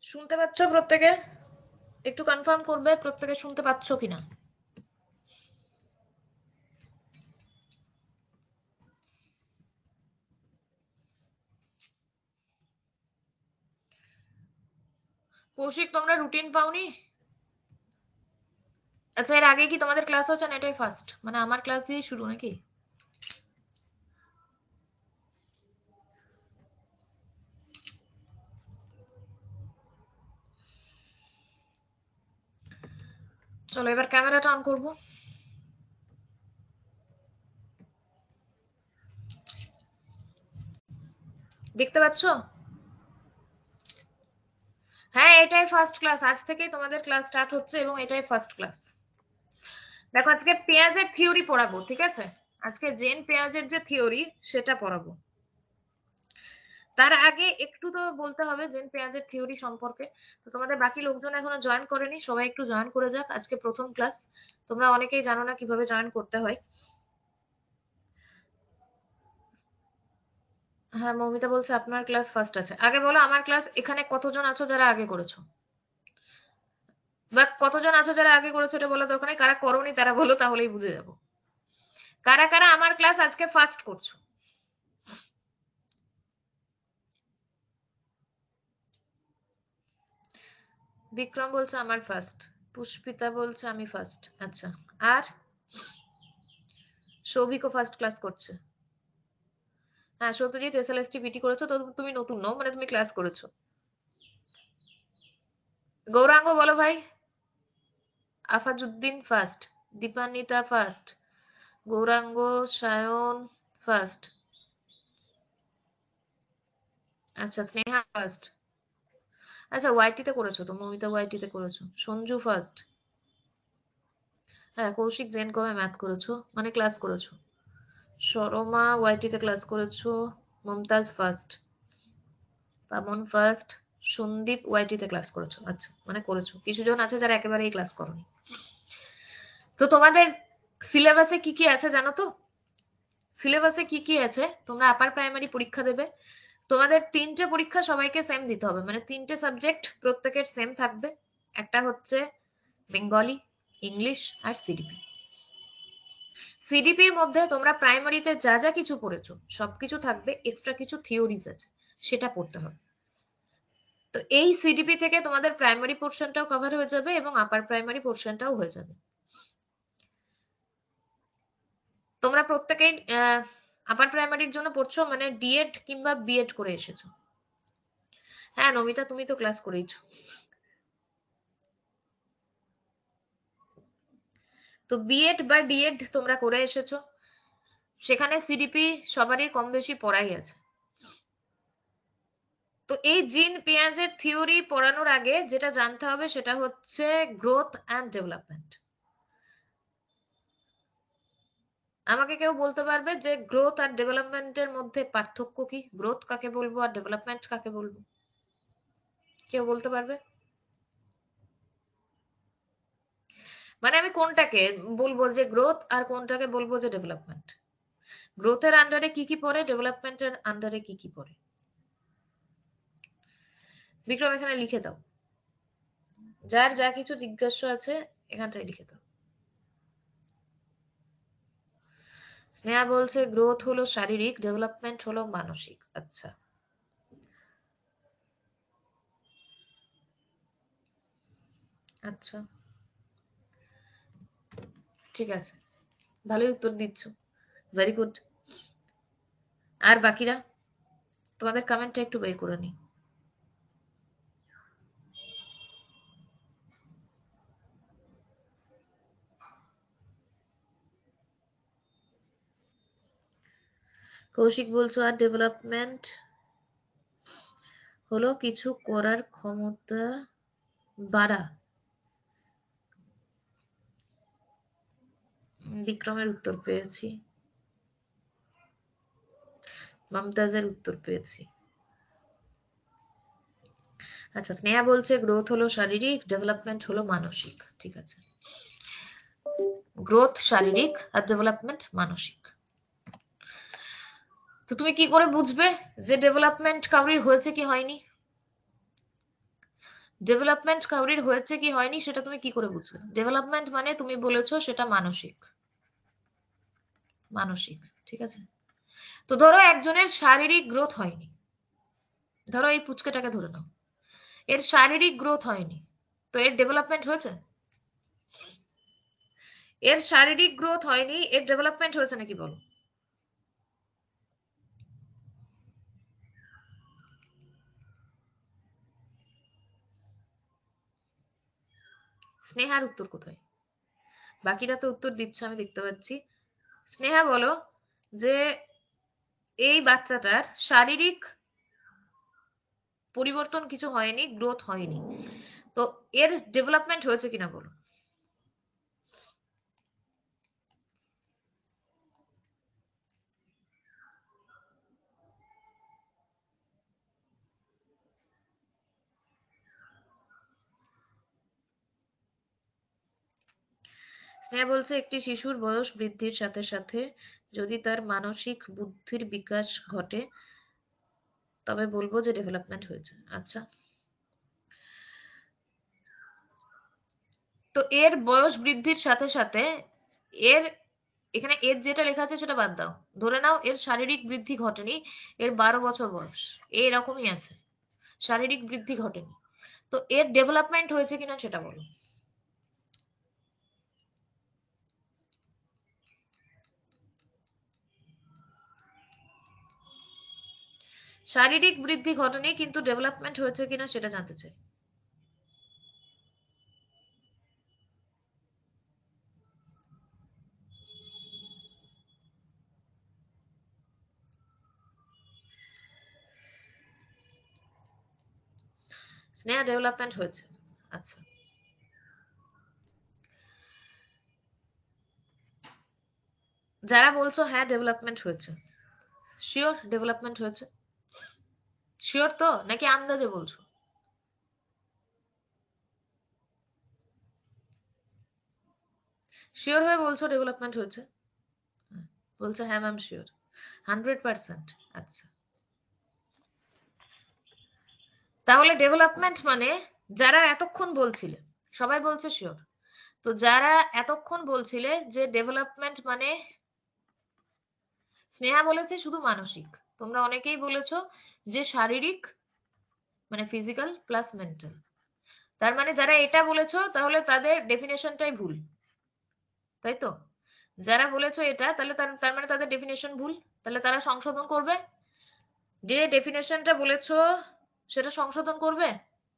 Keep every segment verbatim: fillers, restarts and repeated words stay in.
শুনতে পাচ্ছ প্রত্যেকে? একটু কনফার্ম করবে প্রত্যেকে শুনতে পাচ্ছ কিনা। কৌশিক, তোমরা রুটিন পাওনি? আচ্ছা, এর আগে কি তোমাদের ক্লাস হচ্ছে না এটাই ফার্স্ট? মানে আমার ক্লাস দিয়ে শুরু নাকি? চলো এবার ক্যামেরাটা অন করবো। দেখতে পাচ্ছ? হ্যাঁ, এটাই ফার্স্ট ক্লাস। আজ থেকেই তোমাদের ক্লাস স্টার্ট হচ্ছে এবং এটাই ফার্স্ট ক্লাস। দেখো, আজকে পেঁয়াজের থিওরি পড়াবো, ঠিক আছে? আজকে জেন পেঁয়াজের যে থিওরি সেটা পড়াবো। তার আগে একটু তো বলতে হবে জেন পেঁয়াজের থিওরি সম্পর্কে। তো তোমাদের বাকি লোকজন এখনো জয়েন করেনি, সবাই একটু জয়েন করে যাক। আজকে প্রথম ক্লাস, তোমরা অনেকেই জানো না কিভাবে জয়েন করতে হয়। হ্যাঁ, মৌমিতা বলছে আপনার ক্লাস ফার্স্ট আছে। আগে বলো আমার ক্লাস এখানে কতজন আছো যারা আগে করেছো, বা কতজন আছো যারা আগে করেছো এটা বলো। তো ওখানে কারা করোনি তারা বলো, তাহলেই বুঝে যাবো কারা কারা আমার ক্লাস আজকে ফার্স্ট করছো। বিক্রম বলছে আমার ফার্স্ট। পুষ্পিতা বলছে আমি ফার্স্ট। আচ্ছা, আর সৌভিকও ফার্স্ট ক্লাস করছে। হ্যাঁ, সত্যজিৎ এসএলএসটি পিটি করেছো তো, তুমি নতুন নও, মানে তুমি ক্লাস করেছো। গৌরাঙ্গ বলো ভাই। Afazuddin first, Dipanwita first, Gaurang, Sayan first. আচ্ছা, স্নেহা ফার্স্ট। আচ্ছা, ওয়াইটিতে করেছো তো, মমিতা ওয়াইটিতে করেছো। সঞ্জু ফার্স্ট। হ্যাঁ, কৌশিক জেন কমে ম্যাথ করেছো, মানে ক্লাস করেছো। শর্মা ওয়াইটিতে ক্লাস করেছো। মমতাজ ফার্স্ট। পামন ফার্স্ট। সন্দীপ ওয়াইটিতে ক্লাস করেছো। আচ্ছা, মানে করেছো। কিছু জন আছে যারা একেবারেই ক্লাস করনি। তো তোমাদের সিলেবাসে কি কি আছে জানো তো? সিলেবাসে কি কি আছে? তোমরা আপার প্রাইমারি পরীক্ষা দেবে। তোমাদের তিনটে পরীক্ষা সবাইকে সেম দিতে হবে, মানে তিনটে সাবজেক্ট প্রত্যেকের সেম থাকবে। একটা হচ্ছে বেঙ্গলি, ইংলিশ আর সিডিপি। সিডিপির মধ্যে তোমরা প্রাইমারিতে যা যা কিছু পড়েছো সবকিছু থাকবে, এক্সট্রা কিছু থিওরিজ আছে সেটা পড়তে হবে। তো এই সিডিপি থেকে তোমাদের প্রাইমারি পোর্শনটাও কভার হয়ে যাবে এবং আপার প্রাইমারি পোর্শনটাও হয়ে যাবে। তোমরা প্রত্যেকেই আপার প্রাইমারির জন্য পড়ছো, মানে ডিএড কিংবা বিএড করে এসেছো। হ্যাঁ নমিতা, তুমি তো ক্লাস করেইছো। তো বিএড বা ডিএড তোমরা করে এসেছো, সেখানে সিডিপি সবারই কম বেশি পড়াই আছে। তো এই জিন পেঁয়াজের থিওরি পড়ানোর আগে যেটা জানতে হবে সেটা হচ্ছে গ্রোথ অ্যান্ড ডেভেলপমেন্ট। আমাকে কেউ বলতে পারবে যে গ্রোথ আর ডেভেলপমেন্টের মধ্যে পার্থক্য কি? গ্রোথ কাকে বলবো আর ডেভেলপমেন্ট কাকে বলবো? কেউ বলতে পারবে? মানে আমি কোনটাকে বলবো যে গ্রোথ আর কোনটাকে বলবো যে ডেভেলপমেন্ট? গ্রোথের আন্ডারে কি কি পড়ে, ডেভেলপমেন্টের আন্ডারে কি কি পড়ে? বিক্রম, এখানে লিখে দাও। যার যা কিছু জিজ্ঞাসা আছে এখানটায় লিখে দাও। স্নেহা বলছে গ্রোথ হলো শারীরিক, ডেভেলপমেন্ট হলো মানসিক। আচ্ছা, আচ্ছা, ঠিক আছে, ভালোই উত্তর দিচ্ছ, ভেরি গুড। আর বাকিরা তোমাদের কমেন্টটা একটু বের করে নি। কৌশিক বলছো আর ডেভেলপমেন্ট হলো কিছু করার ক্ষমতা বাড়া। বিক্রমের উত্তর পেয়েছি, মমতাজের উত্তর পেয়েছি। আচ্ছা, স্নেহা বলছে গ্রোথ হলো শারীরিক, ডেভেলপমেন্ট হলো মানসিক। ঠিক আছে, গ্রোথ শারীরিক আর ডেভেলপমেন্ট মানসিক। তো তুমি কি করে বুঝবে যে ডেভেলপমেন্ট কাউরির হয়েছে কি হয়নি? ডেভেলপমেন্ট কাউরির হয়েছে কি হয়নি সেটা তুমি কি করে বুঝবে? ডেভেলপমেন্ট মানে তুমি বলেছো সেটা মানসিক, মানসিক, ঠিক আছে? তো ধরো একজনের শারীরিক গ্রোথ হয়নি, ধরো এই পুচকেটাকে ধরে নাও, এর শারীরিক গ্রোথ হয়নি, তো এর ডেভেলপমেন্ট হয়েছে? এর শারীরিক গ্রোথ হয়নি, এর ডেভেলপমেন্ট হয়েছে নাকি বলো? স্নেহার উত্তর কোথায়? বাকিরা তো উত্তর দিচ্ছ আমি দেখতে পাচ্ছি। স্নেহা বলো যে এই বাচ্চাটার শারীরিক পরিবর্তন কিছু হয়নি, গ্রোথ হয়নি, তো এর ডেভেলপমেন্ট হয়েছে কিনা বলো। স্নেহা বলছে একটি শিশুর বয়স বৃদ্ধির সাথে সাথে যদি তার মানসিক বুদ্ধির বিকাশ ঘটে তবে বলবো যে ডেভেলপমেন্ট হয়েছে। আচ্ছা, তো এর বয়স বৃদ্ধির সাথে সাথে এর, এখানে এর যেটা লেখা আছে সেটা বাদ দাও, ধরে নাও এর শারীরিক বৃদ্ধি ঘটেনি, এর বারো বছর বয়স, এরকমই আছে, শারীরিক বৃদ্ধি ঘটেনি, তো এর ডেভেলপমেন্ট হয়েছে কিনা সেটা বলো। শারীরিক বৃদ্ধি ঘটেনি কিন্তু ডেভেলপমেন্ট হয়েছে কিনা সেটা জানতে চাই। স্নেহা ডেভেলপমেন্ট হয়েছে। আচ্ছা, যারা বলছো হ্যাঁ ডেভেলপমেন্ট হয়েছে, শিওর ডেভেলপমেন্ট হয়েছে? শিওর তো নাকি আন্দাজে বলছো? শিওর হয়ে বলছো ডেভেলপমেন্ট হয়েছে? হুম, বলছে হ্যাঁ ম্যাম শিওর, হান্ড্রেড পার্সেন্ট। আচ্ছা, তাহলে ডেভেলপমেন্ট মানে যারা এতক্ষণ বলছিলে সবাই বলছে শিওর, তো যারা এতক্ষণ বলছিলে যে ডেভেলপমেন্ট মানে, স্নেহা বলেছে শুধু মানসিক, তোমরা অনেকেই বলেছো যে শারীরিক মানে ফিজিক্যাল প্লাস মেন্টাল, তার মানে যারা এটা বলেছো তাহলে তাদের ডেফিনেশনটাই ভুল, তাই তো? যারা বলেছো এটা তাহলে তার তার মানে তাদের ডেফিনেশন ভুল, তাহলে তারা সংশোধন করবে, যে ডেফিনেশনটা বলেছো সেটা সংশোধন করবে।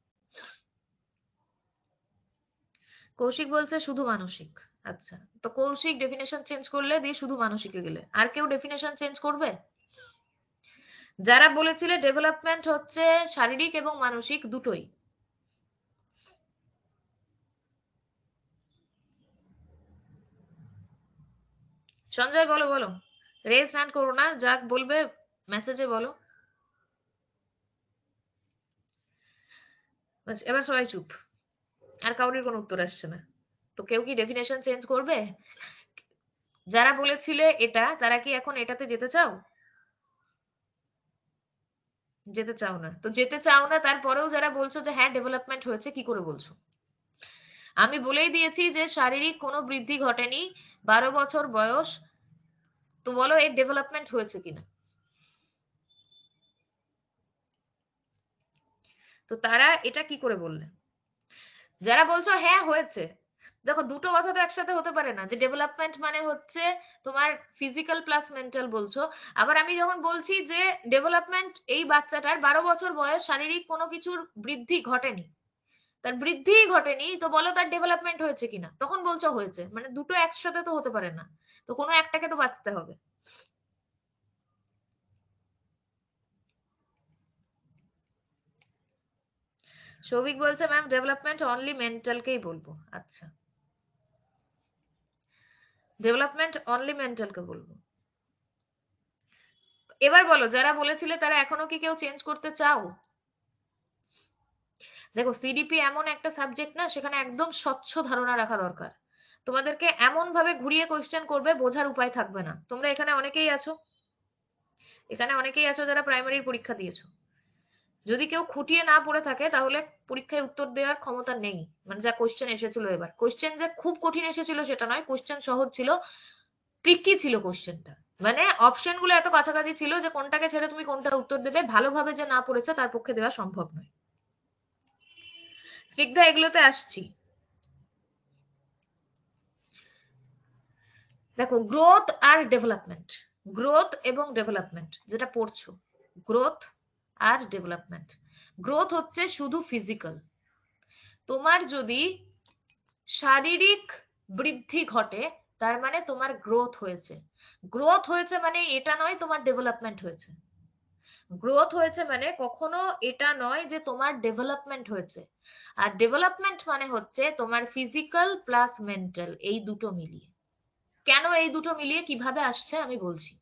কৌশিক বলছে শুধু মানসিক। আচ্ছা, তো কৌশিক ডেফিনেশন চেঞ্জ করলে দিয়ে শুধু মানসিকে গেলে আর কেউ ডেফিনেশন চেঞ্জ করবে? যারা বলেছিলে ডেভেলপমেন্ট হচ্ছে শারীরিক এবং মানসিক দুটোই। সঞ্জয় বলো বলো, রেজ হ্যান্ড করো না, যা বলবে মেসেজে বলো। বাস, এবার সবাই চুপ, আর কাউরির কোনো উত্তর আসছে না, তো কেউ কি ডেফিনেশন চেঞ্জ করবে? যারা বলেছিলে এটা তারা কি এখন এটাতে যেতে চাও? যেতে চাও না, তো যেতে চাও না তারপরেও যারা বলছো যে হ্যাঁ ডেভেলপমেন্ট হয়েছে, কি করে বলছো? আমি বলেই দিয়েছি যে শারীরিক কোনো বৃদ্ধি ঘটেনি, বারো বছর বয়স, তো বলো এর ডেভেলপমেন্ট হয়েছে কিনা। তো তারা এটা কি করে বললে? যারা বলছো হ্যাঁ হয়েছে, দেখো দুটো কথা তো একসাথে হতে পারে না, যে ডেভেলপমেন্ট মানে হচ্ছে তোমার ফিজিক্যাল প্লাস মেন্টাল বলছো, আবার আমি যখন বলছি যে ডেভেলপমেন্ট এই বাচ্চাটার বারো বছর বয়স, শারীরিক কোনো কিছুর বৃদ্ধি ঘটেনি, তার বৃদ্ধিই ঘটেনি, তো বলো তার ডেভেলপমেন্ট হয়েছে কিনা, তখন বলছো হয়েছে, মানে দুটো একসাথে তো হতে পারে না, তো কোনো একটাকে তো বাঁচতে হবে। সৌভিক বলছে ম্যাম ডেভেলপমেন্ট অনলি মেন্টালকেই বলবো। আচ্ছা, ডেভেলপমেন্ট অনলি মেন্টালকে বলবো। এবার বলো যারা বলেছিলে তারা এখনো কি কেউ চেঞ্জ করতে চাও? দেখো সিডিপি এমন একটা সাবজেক্ট না, সেখানে একদম স্বচ্ছ ধারণা রাখা দরকার, তোমাদেরকে এমন ভাবে ঘুরিয়ে কোয়েশ্চেন করবে বোঝার উপায় থাকবে না। তোমরা এখানে অনেকেই আছো, এখানে অনেকেই আছো যারা প্রাইমারির পরীক্ষা দিয়েছো, যদি কেউ খুঁটিয়ে না পড়ে থাকে তাহলে পরীক্ষায় উত্তর দেওয়ার ক্ষমতা নেই। মানে যা কোশ্চেন এসেছিল এবার, কোশ্চেন যে খুব কঠিন এসেছিল সেটা নয়, কোশ্চেন সহজ ছিল, ট্রিকি ছিল কোশ্চেনটা। মানে অপশন গুলো এত কাছাকাছি ছিল যে কোনটাকে ছেড়ে তুমি কোনটা উত্তর দেবে, ভালোভাবে যে না পড়েছে তার পক্ষে দেওয়া সম্ভব নয়। স্নিগ্ধা এগুলোতে আসছি। দেখো গ্রোথ আর ডেভেলপমেন্ট, গ্রোথ এবং ডেভেলপমেন্ট যেটা পড়ছো, গ্রোথ আর ডেভেলপমেন্ট। গ্রোথ হচ্ছে শুধু ফিজিক্যাল, তোমার যদি শারীরিক বৃদ্ধি ঘটে তার মানে তোমার গ্রোথ হয়েছে। গ্রোথ হয়েছে মানে এটা নয় তোমার ডেভেলপমেন্ট হয়েছে। গ্রোথ হয়েছে মানে কখনো এটা নয় যে তোমার ডেভেলপমেন্ট হয়েছে। আর ডেভেলপমেন্ট মানে হচ্ছে তোমার ফিজিক্যাল প্লাস মেন্টাল, এই দুটো মিলিয়ে। কেন এই দুটো মিলিয়ে কিভাবে আসছে আমি বলছি।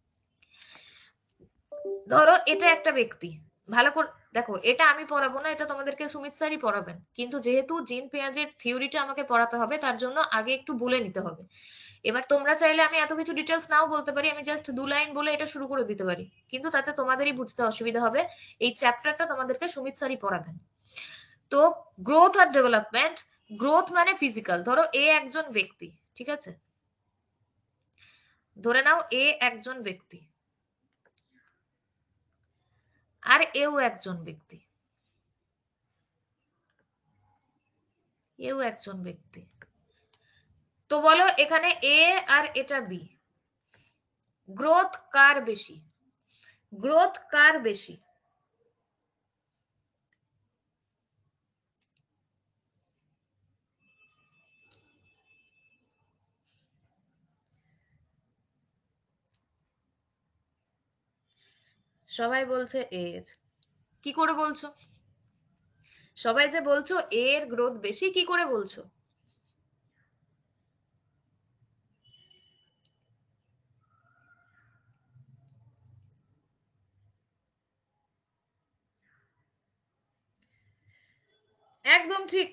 ধরো এটা একটা ব্যক্তি, ভালো করে দেখো, এটা আমি পড়াবো না, এটা তোমাদেরকে সুমিত স্যারই পড়াবেন, কিন্তু যেহেতু জিন পেঁয়াজের থিওরিটা আমাকে পড়াতে হবে তার জন্য আগে একটু বলে নিতে হবে। এবার তোমরা চাইলে আমি এত কিছু ডিটেলস নাও বলতে পারি, আমি জাস্ট দু লাইন বলে এটা শুরু করে দিতে পারি, কিন্তু তাতে তোমাদেরই বুঝতে অসুবিধা হবে। এই চ্যাপ্টারটা তোমাদেরকে সুমিত স্যারই পড়াবেন। তো গ্রোথ আর ডেভেলপমেন্ট, গ্রোথ মানে ফিজিক্যাল। ধরো এ একজন ব্যক্তি, ঠিক আছে, ধরে নাও এ একজন ব্যক্তি আর এও একজন ব্যক্তি, এও একজন ব্যক্তি। তো বলো এখানে এ আর এটা বি, গ্রোথ কার বেশি? গ্রোথ কার বেশি? সবাই বলছে এর। কি করে বলছো? সবাই যে বলছো এর গ্রোথ বেশি, কি করে বলছো? একদম ঠিক।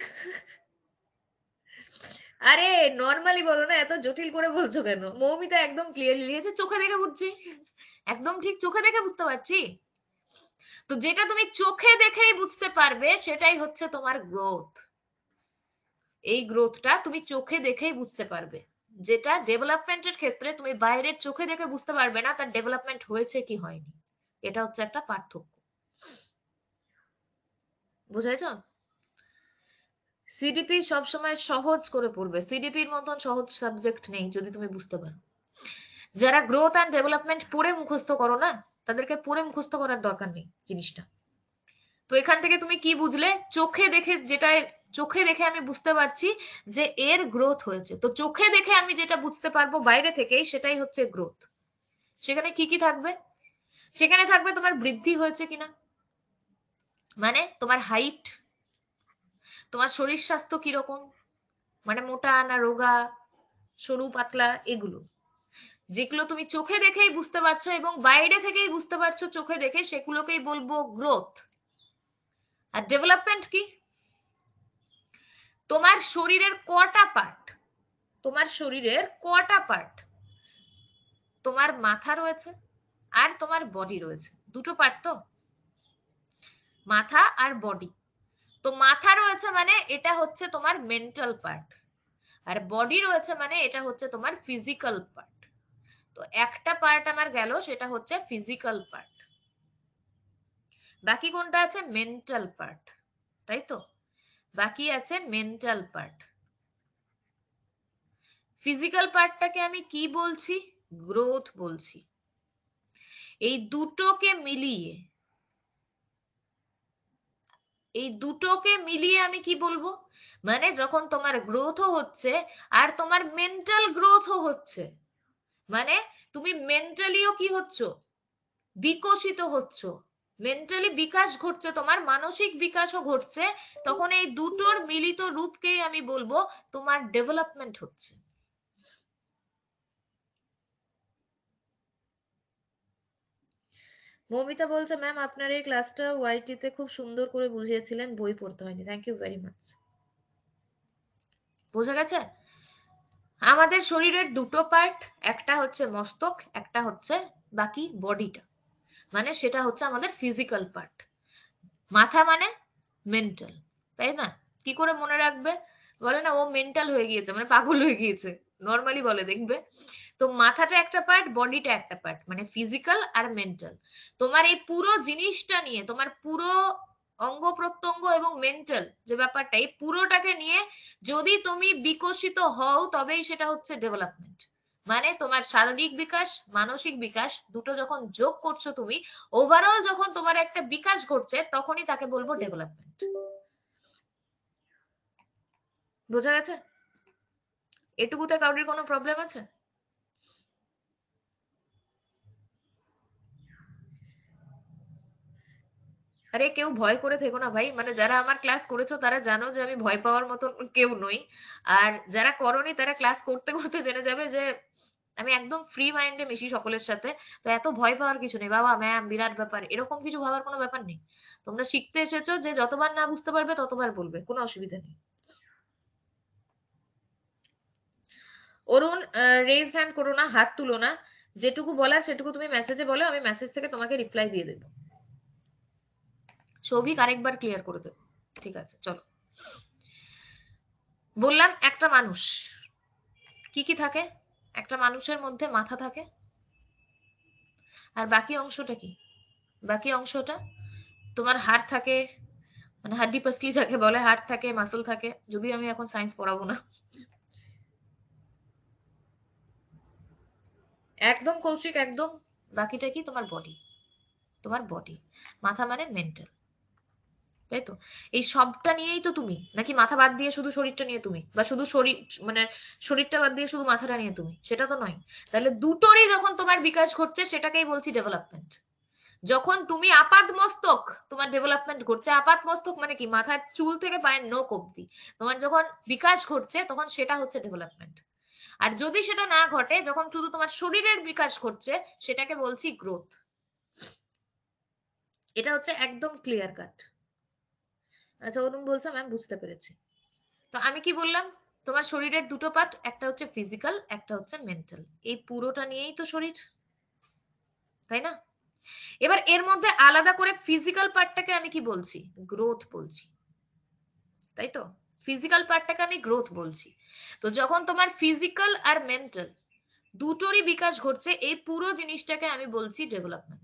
আরে নর্মালি বলো না, এত জটিল করে বলছো কেন? মৌমিতা একদম ক্লিয়ারলি লিখেছে, চোখে দেখে বুঝছি। একদম ঠিক, চোখে দেখে বুঝতে পারছি। তো যেটা তুমি চোখে দেখেই বুঝতে পারবে সেটাই হচ্ছে তোমার গ্রোথ। এই গ্রোথটা তুমি চোখে দেখেই বুঝতে পারবে। যেটা ডেভেলপমেন্টের ক্ষেত্রে তুমি বাইরের চোখে দেখে বুঝতে পারবে না তার ডেভেলপমেন্ট হয়েছে কি হয়নি। এটা হচ্ছে একটা পার্থক্য, বুঝাইছো? সিডিপি সবসময় সহজ করে পড়বে, সিডিপির মতন সহজ সাবজেক্ট নেই যদি তুমি বুঝতে পারো। যারা গ্রোথ অ্যান্ড ডেভেলপমেন্ট পড়ে মুখস্থ করো না, তাদেরকে পড়ে মুখস্থ করার দরকার নেই জিনিসটা। তো এখান থেকে তুমি কি বুঝলে? চোখে দেখে, যেটা চোখে দেখে আমি বুঝতে পারছি যে এর গ্রোথ হয়েছে, তো চোখে দেখে আমি যেটা বুঝতে পারবো বাইরে থেকেই সেটাই হচ্ছে গ্রোথ। সেখানে কি কি থাকবে? সেখানে থাকবে তোমার বৃদ্ধি হয়েছে কিনা, মানে তোমার হাইট, তোমার শরীর স্বাস্থ্য কিরকম, মানে মোটা না রোগা, সরু পাতলা, এগুলো যেগুলো তুমি চোখে দেখেই বুঝতে পারছো এবং বাইরে থেকেই বুঝতে পারছো চোখে দেখে, সেগুলোকেই বলবো গ্রোথ। আর ডেভেলপমেন্ট কি? তোমার শরীরের কটা পার্ট, তোমার শরীরের কটা পার্ট, তোমার মাথা রয়েছে আর তোমার বডি রয়েছে, দুটো পার্ট তো, মাথা আর বডি। তো মাথা রয়েছে মানে এটা হচ্ছে তোমার মেন্টাল পার্ট, আর বডি রয়েছে মানে এটা হচ্ছে তোমার ফিজিক্যাল পার্ট। তো একটা পার্ট আমার গেল, সেটা হচ্ছে ফিজিক্যাল পার্ট। বাকি কোনটা আছে? মেন্টাল পার্ট, তাই তো? বাকি আছে মেন্টাল পার্ট। ফিজিক্যাল পার্টটাকে আমি কি বলছি? গ্রোথ বলছি। এই দুটোকে মিলিয়ে, এই দুটোকে মিলিয়ে আমি কি বলবো? মানে যখন তোমার গ্রোথও হচ্ছে আর তোমার মেন্টাল গ্রোথও হচ্ছে, মানে তুমি মেন্টালিও কি হচ্ছ? বিকশিত হচ্ছ, মেন্টালি বিকাশ ঘটছে, তোমার মানসিক বিকাশও ঘটছে, তখন এই দুটোর মিলিত রূপকেই আমি বলবো তোমার ডেভেলপমেন্ট হচ্ছে। মৌমিতা বলছে ম্যাম আপনার এই ক্লাসটা ওয়াইটি তে খুব সুন্দর করে বুঝিয়েছিলেন, বই পড়তে হয়নি, থ্যাংক ইউ ভেরি মাচ। বোঝা গেছে? আমাদের শরীরের দুটো পার্ট, একটা হচ্ছে মস্তক, একটা হচ্ছে বাকি বডিটা, মানে সেটা হচ্ছে আমাদের ফিজিক্যাল পার্ট। মাথা মানে মেন্টাল, তাই না? কি করে মনে রাখবে? বলে না ও মেন্টাল হয়ে গিয়েছে, মানে পাগল হয়ে গিয়েছে, নর্মালি বলে দেখবে। তো মাথাটা একটা পার্ট, বডিটা একটা পার্ট, মানে ফিজিক্যাল আর মেন্টাল। তোমার এই পুরো জিনিসটা নিয়ে, তোমার পুরো অঙ্গ প্রত্যঙ্গ এবং মেন্টাল যে ব্যাপারটা, এই পুরোটাকে নিয়ে যদি তুমি বিকশিত হও, তবেই সেটা হচ্ছে ডেভেলপমেন্ট। মানে তোমার শারীরিক বিকাশ, মানসিক বিকাশ দুটো যখন যোগ করছো তুমি, ওভারঅল যখন তোমার একটা বিকাশ ঘটছে, তখনই তাকে বলবো ডেভেলপমেন্ট। বোঝা গেছে? এটুকুতে কাউরির কোনো প্রবলেম আছে? আরে কেউ ভয় করে থেকো না ভাই, মানে যারা আমার ক্লাস করেছো তারা জানো যে আমি ভয় পাওয়ার মতো কেউ নই। আর যারা করনি তারা ক্লাস করতে করতে জেনে যাবে যে আমি একদম ফ্রি মাইন্ডে মিশি সকলের সাথে। তো এত ভয় পাওয়ার কিছু নেই বাবা, ম্যাম বিরাট ব্যাপার, এরকম কিছু ভাবার কোনো ব্যাপার নেই। তোমরা শিখতে এসেছো, যে যতবার না বুঝতে পারবে ততবার বলবে, কোনো অসুবিধা নেই। অরুণ, রেজ হ্যান্ড করো না, হাত তুলো না, যেটুকু বলার সেটুকু তুমি মেসেজে বলো, আমি মেসেজ থেকে তোমাকে রিপ্লাই দিয়ে দেবো। সৌভিক আরেকবার ক্লিয়ার করে দেবো, ঠিক আছে চলো। বললাম একটা মানুষ কি কি থাকে? একটা মানুষের মধ্যে মাথা থাকে, আর বাকি অংশটা কি? বাকি অংশটা তোমার হাড় থাকে, মানে হাড্ডি পাসলি যাকে বলে, হাড় থাকে, মাসল থাকে, যদিও আমি এখন সায়েন্স পড়াবো না। একদম কৌশিক, একদম। বাকিটা কি? তোমার বডি, তোমার বডি। মাথা মানে মেন্টাল, তাই তো? এই সবটা নিয়েই তো তুমি, নাকি মাথা বাদ দিয়ে শুধু শরীরটা নিয়ে তুমি, বা শুধু শরীর মানে শরীরটা বাদ দিয়ে শুধু মাথাটা নিয়ে তুমি, সেটা তো নয়। তাহলে দুটোরই যখন তোমার বিকাশ ঘটছে, সেটাকেই বলছি ডেভেলপমেন্ট। যখন তুমি আপাত মস্তক, তোমার ডেভেলপমেন্ট ঘটছে। আপাত মস্তক মানে কি? মাথার চুল থেকে পায়ের নখ অব্দি তোমার যখন বিকাশ ঘটছে, তখন সেটা হচ্ছে ডেভেলপমেন্ট। আর যদি সেটা না ঘটে, যখন শুধু তোমার শরীরের বিকাশ ঘটছে, সেটাকে বলছি গ্রোথ। এটা হচ্ছে একদম ক্লিয়ার কাট। আচ্ছা, অনুম বলছে ম্যাম বুঝতে পেরেছি। তো আমি কি বললাম? তোমার শরীরের দুটো পার্ট, একটা হচ্ছে ফিজিক্যাল, একটা হচ্ছে মেন্টাল। এই পুরোটা নিয়েই তো শরীর, তাই না? এবার এর মধ্যে আলাদা করে ফিজিক্যাল পার্টটাকে আমি কি বলছি? গ্রোথ বলছি, তাই তো? ফিজিক্যাল পার্টটাকে আমি গ্রোথ বলছি। তো যখন তোমার ফিজিক্যাল আর মেন্টাল দুটোরই বিকাশ ঘটছে, এই পুরো জিনিসটাকে আমি বলছি ডেভেলপমেন্ট।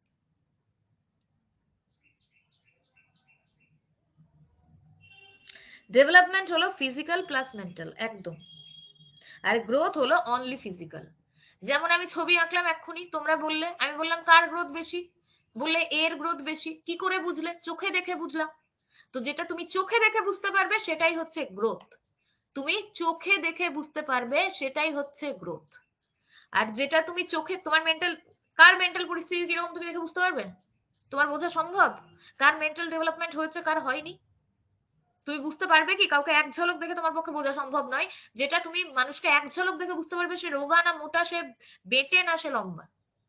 ডেভেলপমেন্ট হলো ফিজিক্যাল প্লাস মেন্টাল, একদম। আর গ্রোথ হলো অনলি ফিজিক্যাল। যেমন আমি ছবি আঁকলাম এক্ষুনি, তোমরা বললে, আমি বললাম কার গ্রোথ বেশি? বললে এর গ্রোথ বেশি। কি করে বুঝলে? চোখে দেখে বুঝলাম। তো যেটা তুমি চোখে দেখে বুঝতে পারবে, সেটাই হচ্ছে গ্রোথ। তুমি চোখে দেখে বুঝতে পারবে, সেটাই হচ্ছে গ্রোথ। আর যেটা তুমি চোখে, তোমার মেন্টাল, কার মেন্টাল পরিস্থিতি কিরকম তুমি দেখে বুঝতে পারবে? তোমার বোঝা সম্ভব কার মেন্টাল ডেভেলপমেন্ট হয়েছে, কার হয়নি? তুমি বুঝতে পারবে কি? কাউকে এক ঝলক দেখে তোমার পক্ষে বোঝা সম্ভব নয়। যেটা তুমি মানুষকে এক ঝলক দেখে বুঝতে পারবে, সে রোগা না মোটা, সে বেটে না সে লম্বা,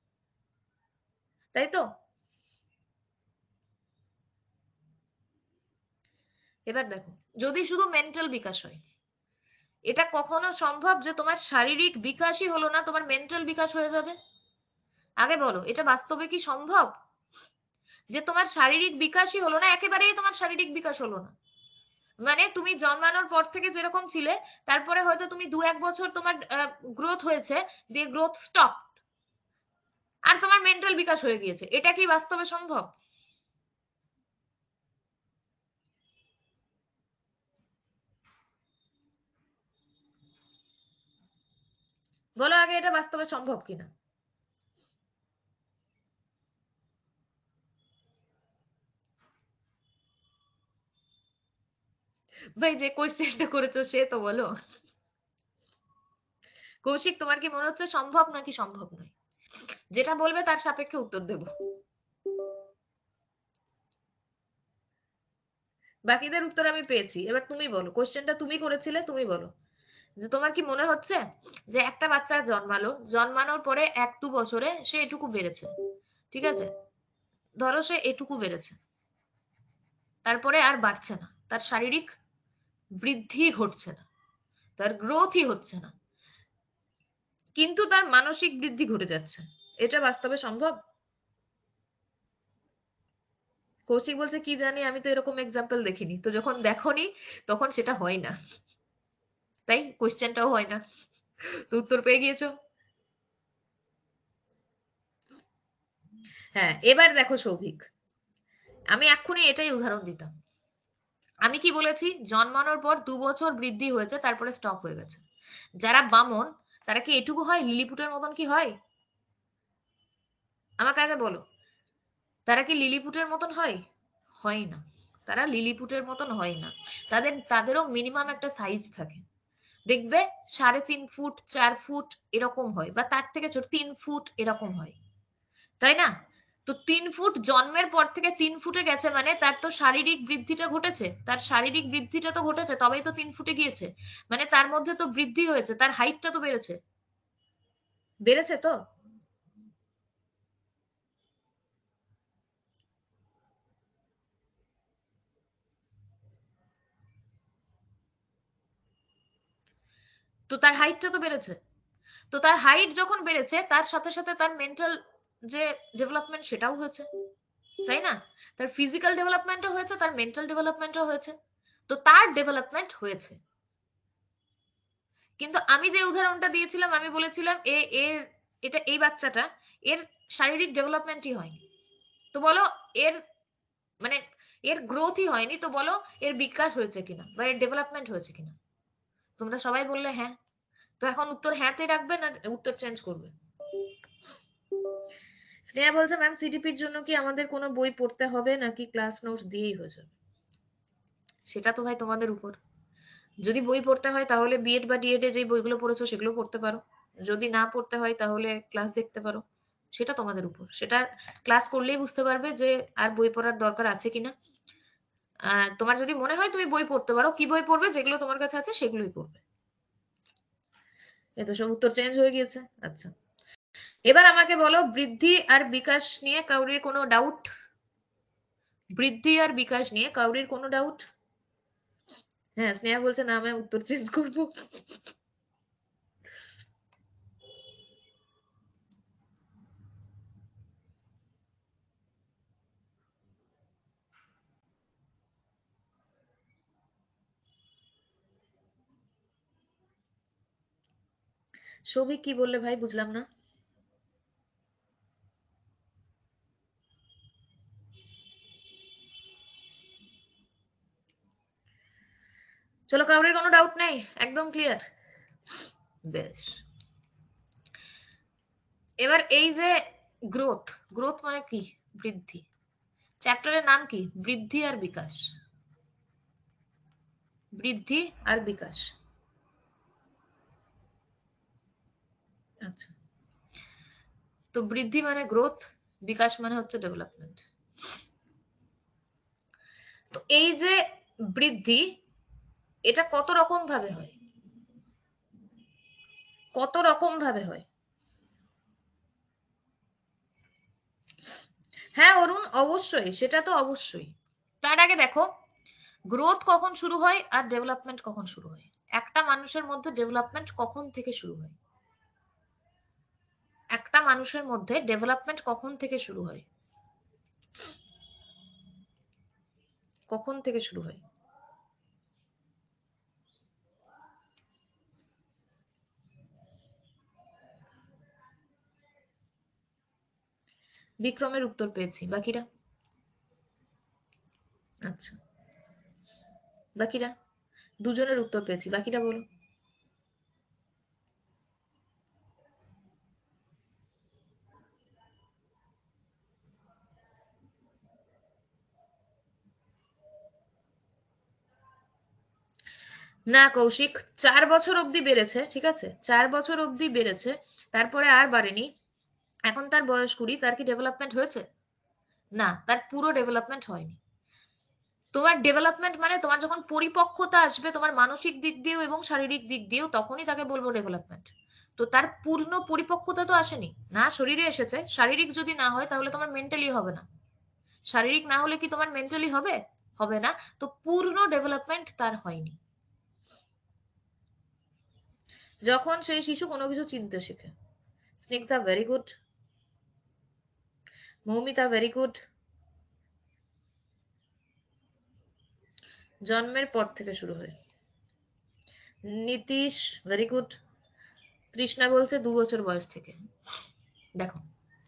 তাই তো? এবার দেখো, যদি শুধু মেন্টাল বিকাশ হয়, এটা কখনো সম্ভব যে তোমার শারীরিক বিকাশই হলো না, তোমার মেন্টাল বিকাশ হয়ে যাবে? আগে বলো, এটা বাস্তবে কি সম্ভব যে তোমার শারীরিক বিকাশই হলো না, একেবারেই তোমার শারীরিক বিকাশ হলো না? মানে তুমি জন্মানোর পর থেকে যেরকম ছিলে, তারপরে হয়তো তুমি দু এক বছর তোমার গ্রোথ হয়েছে, দিয়ে গ্রোথ স্টপ, আর তোমার মেন্টাল বিকাশ হয়ে গিয়েছে, এটা কি বাস্তবে সম্ভব? বলো আগে, এটা বাস্তবে সম্ভব কিনা? ভাই, যে কোয়েশ্চেনটা করেছো সে তো বলো। কৌশিক, তোমার কি মনে হচ্ছে সম্ভব নাকি সম্ভব নয়? যেটা বলবে তার সাপেক্ষে উত্তর দেব। বাকিদের উত্তর আমি পেয়েছি, এবার তুমি বলো, কোয়েশ্চেনটা তুমি করেছিলে, তুমি বলো যে তোমার কি মনে হচ্ছে যে একটা বাচ্চা জন্মালো, জন্মানোর পরে এক দু বছরে সে এটুকু বেড়েছে, ঠিক আছে? ধরো সে এটুকু বেড়েছে, তারপরে আর বাড়ছে না, তার শারীরিক বৃদ্ধি ঘটছে না, তার গ্রোথই হচ্ছে না, কিন্তু তার মানসিক বৃদ্ধি ঘটে যাচ্ছে। এটা বাস্তবে সম্ভব? কৌশিক বলছে কি জানি, আমি তো এরকম এক্সাম্পল দেখিনি। তো যখন দেখোনি তখন সেটা হয় না, তাই কোশ্চেনটাও হয় না। তো উত্তর পেয়ে গিয়েছো। হ্যাঁ, এবার দেখো সৌভিক, আমি এক্ষুনি এটাই উদাহরণ দিতাম। আমি কি বলেছি, জন্মানোর পর দু বছর বৃদ্ধি হয়েছে, তারপরে স্টপ হয়ে গেছে। যারা বামন তারা কি এটুকু হয়, লিলিপুটের মতন কি হয়? আমাকে আগে বলো, তারা কি লিলিপুটের মতন হয়? হয় না, তারা লিলিপুটের মতন হয় না। তাদের তাদেরও মিনিমাম একটা সাইজ থাকে। দেখবে সাড়ে তিন ফুট চার ফুট এরকম হয়, বা তার থেকে ছোট তিন ফুট এরকম হয়, তাই না? তো তিন ফুট জন্মের পর থেকে তিন ফুটে গেছে, মানে তার তো শারীরিক বৃদ্ধিটা ঘটেছে, তার শারীরিক বৃদ্ধিটা তো ঘটেছে, তবেই তো তিন ফুটে গিয়েছে। মানে তার মধ্যে তো বৃদ্ধি হয়েছে, তার হাইটটা তো বেড়েছে, বেড়েছে তো। তো তার হাইটটা তো বেড়েছে। তো তার হাইট যখন বেড়েছে, তার সাথে সাথে তার মেন্টাল যে ডেভেলপমেন্ট সেটাও হয়েছে, তাই না? তার ফিজিক্যাল ডেভেলপমেন্টও হয়েছে, তার মেন্টাল ডেভেলপমেন্টও হয়েছে। তো তার ডেভেলপমেন্ট হয়েছে। কিন্তু আমি যে উদাহরণটা দিয়েছিলাম, আমি বলেছিলাম এ এর এটা এই বাচ্চাটা, এর শারীরিক ডেভেলপমেন্টই হয়নি। তো বলো, এর মানে এর গ্রোথই হয়নি, তো বলো এর বিকাশ হয়েছে কিনা বা এর ডেভেলপমেন্ট হয়েছে কিনা? তোমরা সবাই বললে হ্যাঁ। তো এখন উত্তর হ্যাঁতে রাখবে না উত্তর চেঞ্জ করবে? স্নেহা বলছে ম্যাম সিডিপির জন্য কি আমাদের কোনো বই পড়তে হবে নাকি ক্লাস নোটস দিয়েই হয়ে যাবে? সেটা তো ভাই তোমাদের উপর। যদি বই পড়তে হয় তাহলে বিএড বা ডিএড এ যে বইগুলো পড়েছো সেগুলো পড়তে পারো। যদি না পড়তে হয় তাহলে ক্লাস দেখতে পারো। সেটা তোমাদের উপর। সেটা ক্লাস করলেই বুঝতে পারবে যে আর বই পড়ার দরকার আছে কিনা। আর তোমার যদি মনে হয় তুমি বই পড়তে পারো, কি বই পড়বে, যেগুলো তোমার কাছে আছে সেগুলোই পড়বে। এই তো সব উত্তর চেঞ্জ হয়ে গিয়েছে। আচ্ছা, এবার আমাকে বলো, বৃদ্ধি আর বিকাশ নিয়ে কাউরির কোনো ডাউট? বৃদ্ধি আর বিকাশ নিয়ে কাউরির কোনো ডাউট? হ্যাঁ, স্নেহা বলছে না ম্যাম উত্তর চেঞ্জ করবো। সৌভিক কি বললে ভাই, বুঝলাম না। চলো, কাউরির কোনো ডাউট নেই, একদম ক্লিয়ার। বেশ, এবার এই যে গ্রোথ, গ্রোথ মানে কি? বৃদ্ধি। চ্যাপ্টারের নাম কি? বৃদ্ধি আর বিকাশ। বৃদ্ধি আর বিকাশ। আচ্ছা, তো বৃদ্ধি মানে গ্রোথ, বিকাশ মানে হচ্ছে ডেভেলপমেন্ট। তো এই যে বৃদ্ধি, এটা কত রকম ভাবে হয়? কত রকম ভাবে হয়? হ্যাঁ অরুণ, অবশ্যই, সেটা তো অবশ্যই। তার আগে দেখো, গ্রোথ কখন শুরু হয় আর ডেভেলপমেন্ট কখন শুরু হয়। একটা মানুষের মধ্যে ডেভেলপমেন্ট কখন থেকে শুরু হয়? একটা মানুষের মধ্যে ডেভেলপমেন্ট কখন থেকে শুরু হয়? কখন থেকে শুরু হয়? বিক্রমের উত্তর পেয়েছি, বাকিরা? আচ্ছা, বাকিরা? দুজনের উত্তর পেয়েছি, বাকিরা বলো। না কৌশিক, চার বছর অবধি বেড়েছে, ঠিক আছে, চার বছর অবধি বেড়েছে, তারপরে আর বাড়েনি। এখন তার বয়স কুড়ি, তার কি ডেভেলপমেন্ট হয়েছে? না, তার পুরো ডেভেলপমেন্ট হয়নি। তোমার ডেভেলপমেন্ট মানে তোমার যখন পরিপক্কতা আসবে তোমার মানসিক দিক দিয়েও এবং শারীরিক দিক দিয়েও, তখনই তাকে বলবো ডেভেলপমেন্ট। তো তার পূর্ণ পরিপক্কতা তো আসেনি না, শরীরে এসেছে। শারীরিক যদি না হয় তাহলে তোমার মেন্টালি হবে না। শারীরিক না হলে কি তোমার মেন্টালি হবে? হবে না। তো পূর্ণ ডেভেলপমেন্ট তার হয়নি। যখন সেই শিশু কোনো কিছু চিনতে শেখে। Snigdha very good. Moumita very good. জন্মের পর থেকে শুরু হয়। Nitish, very good. তৃষ্ণা বলছে দু বছর বয়স থেকে। দেখো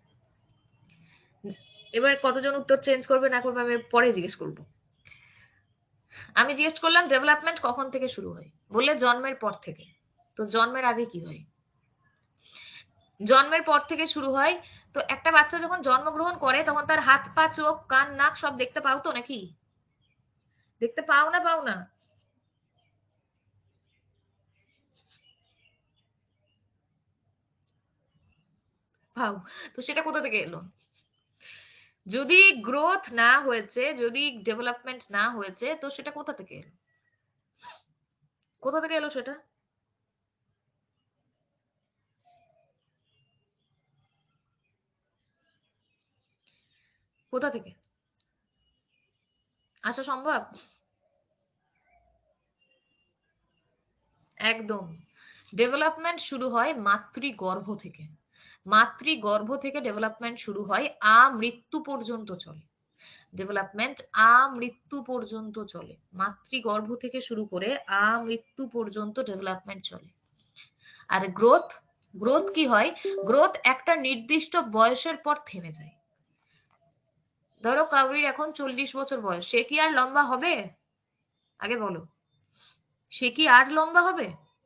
এবার কতজন উত্তর চেঞ্জ করবে না করবে আমি পরে জিজ্ঞেস করবো। আমি জিজ্ঞেস করলাম ডেভেলপমেন্ট কখন থেকে শুরু হয়, বললে জন্মের পর থেকে। তো জন্মের আগে কি হয়? জন্মের পর থেকে শুরু হয়। তো একটা বাচ্চা যখন জন্মগ্রহণ করে তখন তার হাত পা চোখ কান নাক সব দেখতে পাও তো নাকি? দেখতে পাও না পাও না? পাও। তো সেটা কোথা থেকে এলো? যদি গ্রোথ না হয়েছে, যদি ডেভেলপমেন্ট না হয়েছে, তো সেটা কোথা থেকে এলো? কোথা থেকে এলো সেটা? কোথা থেকে আসা সম্ভব? একদম। ডেভেলপমেন্ট শুরু হয় মাতৃগর্ভ থেকে। মাতৃগর্ভ থেকে ডেভেলপমেন্ট শুরু হয়, আ মৃত্যু পর্যন্ত চলে। ডেভেলপমেন্ট আ মৃত্যু পর্যন্ত চলে। মাতৃগর্ভ থেকে শুরু করে আ মৃত্যু পর্যন্ত ডেভেলপমেন্ট চলে। আর গ্রোথ, গ্রোথ কি হয়? গ্রোথ একটা নির্দিষ্ট বয়সের পর থেমে যায়। ধরো কাউরির এখন চল্লিশ বছর বয়স, সে কি আর লম্বা হবে? আগে বলো, সে কি আর লম্বা হবে?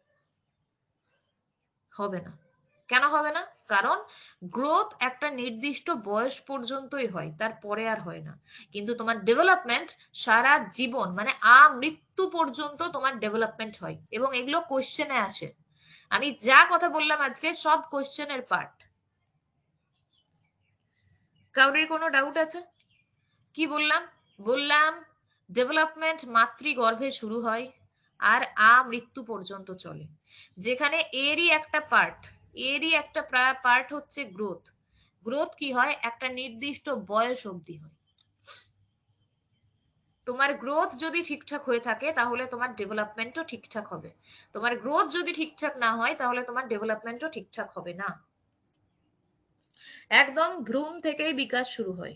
হবে না। কেন হবে না? কারণ গ্রোথ একটা নির্দিষ্ট বয়স পর্যন্তই হয়, তারপরে আর হয় না। কিন্তু তোমার ডেভেলপমেন্ট সারা জীবন, মানে আ মৃত্যু পর্যন্ত তোমার ডেভেলপমেন্ট হয়, এবং এগুলো কোশ্চেনে আসে। আমি যা কথা বললাম আজকে সব কোশ্চেনের পার্ট। কাউরির কোনো ডাউট আছে? কি বললাম? বললাম ডেভেলপমেন্ট মাতৃগর্ভে শুরু হয় আর আ মৃত্যু পর্যন্ত চলে। যেখানে এরই একটা পার্ট, এরই একটা পার্ট হচ্ছে গ্রোথ। গ্রোথ কি হয়? একটা নির্দিষ্ট বয়স অবধি হয়। তোমার গ্রোথ যদি ঠিকঠাক হয়ে থাকে তাহলে তোমার ডেভেলপমেন্টও ঠিকঠাক হবে। তোমার গ্রোথ যদি ঠিকঠাক না হয় তাহলে তোমার ডেভেলপমেন্টও ঠিকঠাক হবে না। একদম ভ্রূণ থেকেই বিকাশ শুরু হয়।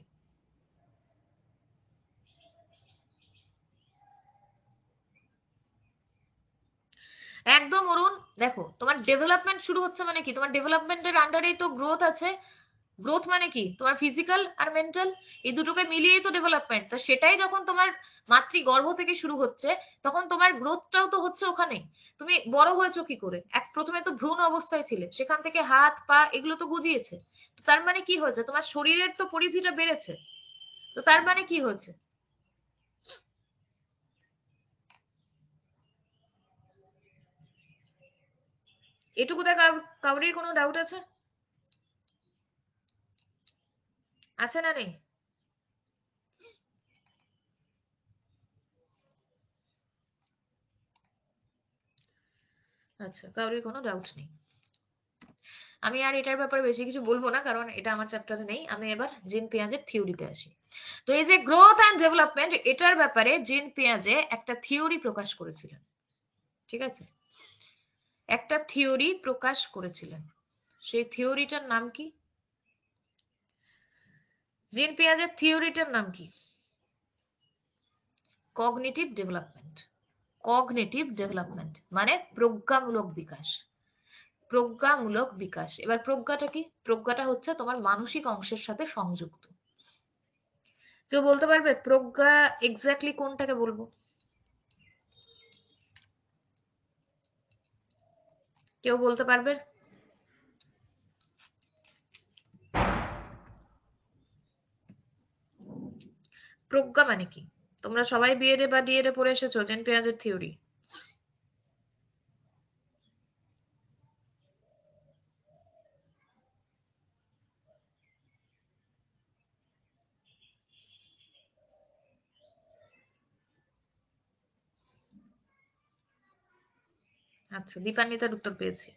একদম অরুণ। দেখো তোমার ডেভেলপমেন্ট শুরু হচ্ছে মানে কি? তোমার ডেভেলপমেন্টের আন্ডারেই তো গ্রোথ আছে। গ্রোথ মানে কি? তোমার ফিজিক্যাল আর মেন্টাল, এই দুটোকে মিলিয়েই তো ডেভেলপমেন্ট। তা সেটাই যখন তোমার মাতৃগর্ভ থেকে শুরু হচ্ছে তখন তোমার গ্রোথটাও তো হচ্ছে ওখানে। তুমি বড় হয়েছো কি করে? এক প্রথমে তো ভ্রূণ অবস্থায় ছিলে, সেখান থেকে হাত পা এগুলো তো গজিয়েছে। তো তার মানে কি হয়েছে? তোমার শরীরের তো পরিধিটা বেড়েছে। তো তার মানে কি হয়েছে? এটুকুতে কাউরির কোনো ডাউট আছে? আছে না নেই? আচ্ছা, কাউরির কোনো ডাউট নেই। আমি আর এটার ব্যাপারে বেশি কিছু বলবো না, কারণ এটা আমার চ্যাপ্টারে নেই। আমি এবার জিন পিয়াজের থিওরিতে আসি। তো এই যে গ্রোথ অ্যান্ড ডেভেলপমেন্ট, এটার ব্যাপারে জিন পিয়াজে একটা থিওরি প্রকাশ করেছিলেন। ঠিক আছে? একটা থিওরি প্রকাশ করেছিলেন। সেই থিওরিটার নাম কি? জিন পিয়াজের থিওরিটার নাম কি? Cognitive development. কগনিটিভ ডেভেলপমেন্ট মানে প্রজ্ঞামূলক বিকাশ। প্রজ্ঞামূলক বিকাশ। এবার প্রজ্ঞাটা কি? প্রজ্ঞাটা হচ্ছে তোমার মানসিক অংশের সাথে সংযুক্ত। কেউ বলতে পারবে প্রজ্ঞা এক্স্যাক্টলি কোনটাকে বলবো? কেউ বলতে পারবে? প্রজ্ঞা মানে কি? তোমরা সবাই বিএডে বা ডিএডে পড়ে এসেছো জেন পিয়াজের থিওরি। আচ্ছা, দীপান্বিতার উত্তর পেয়েছি।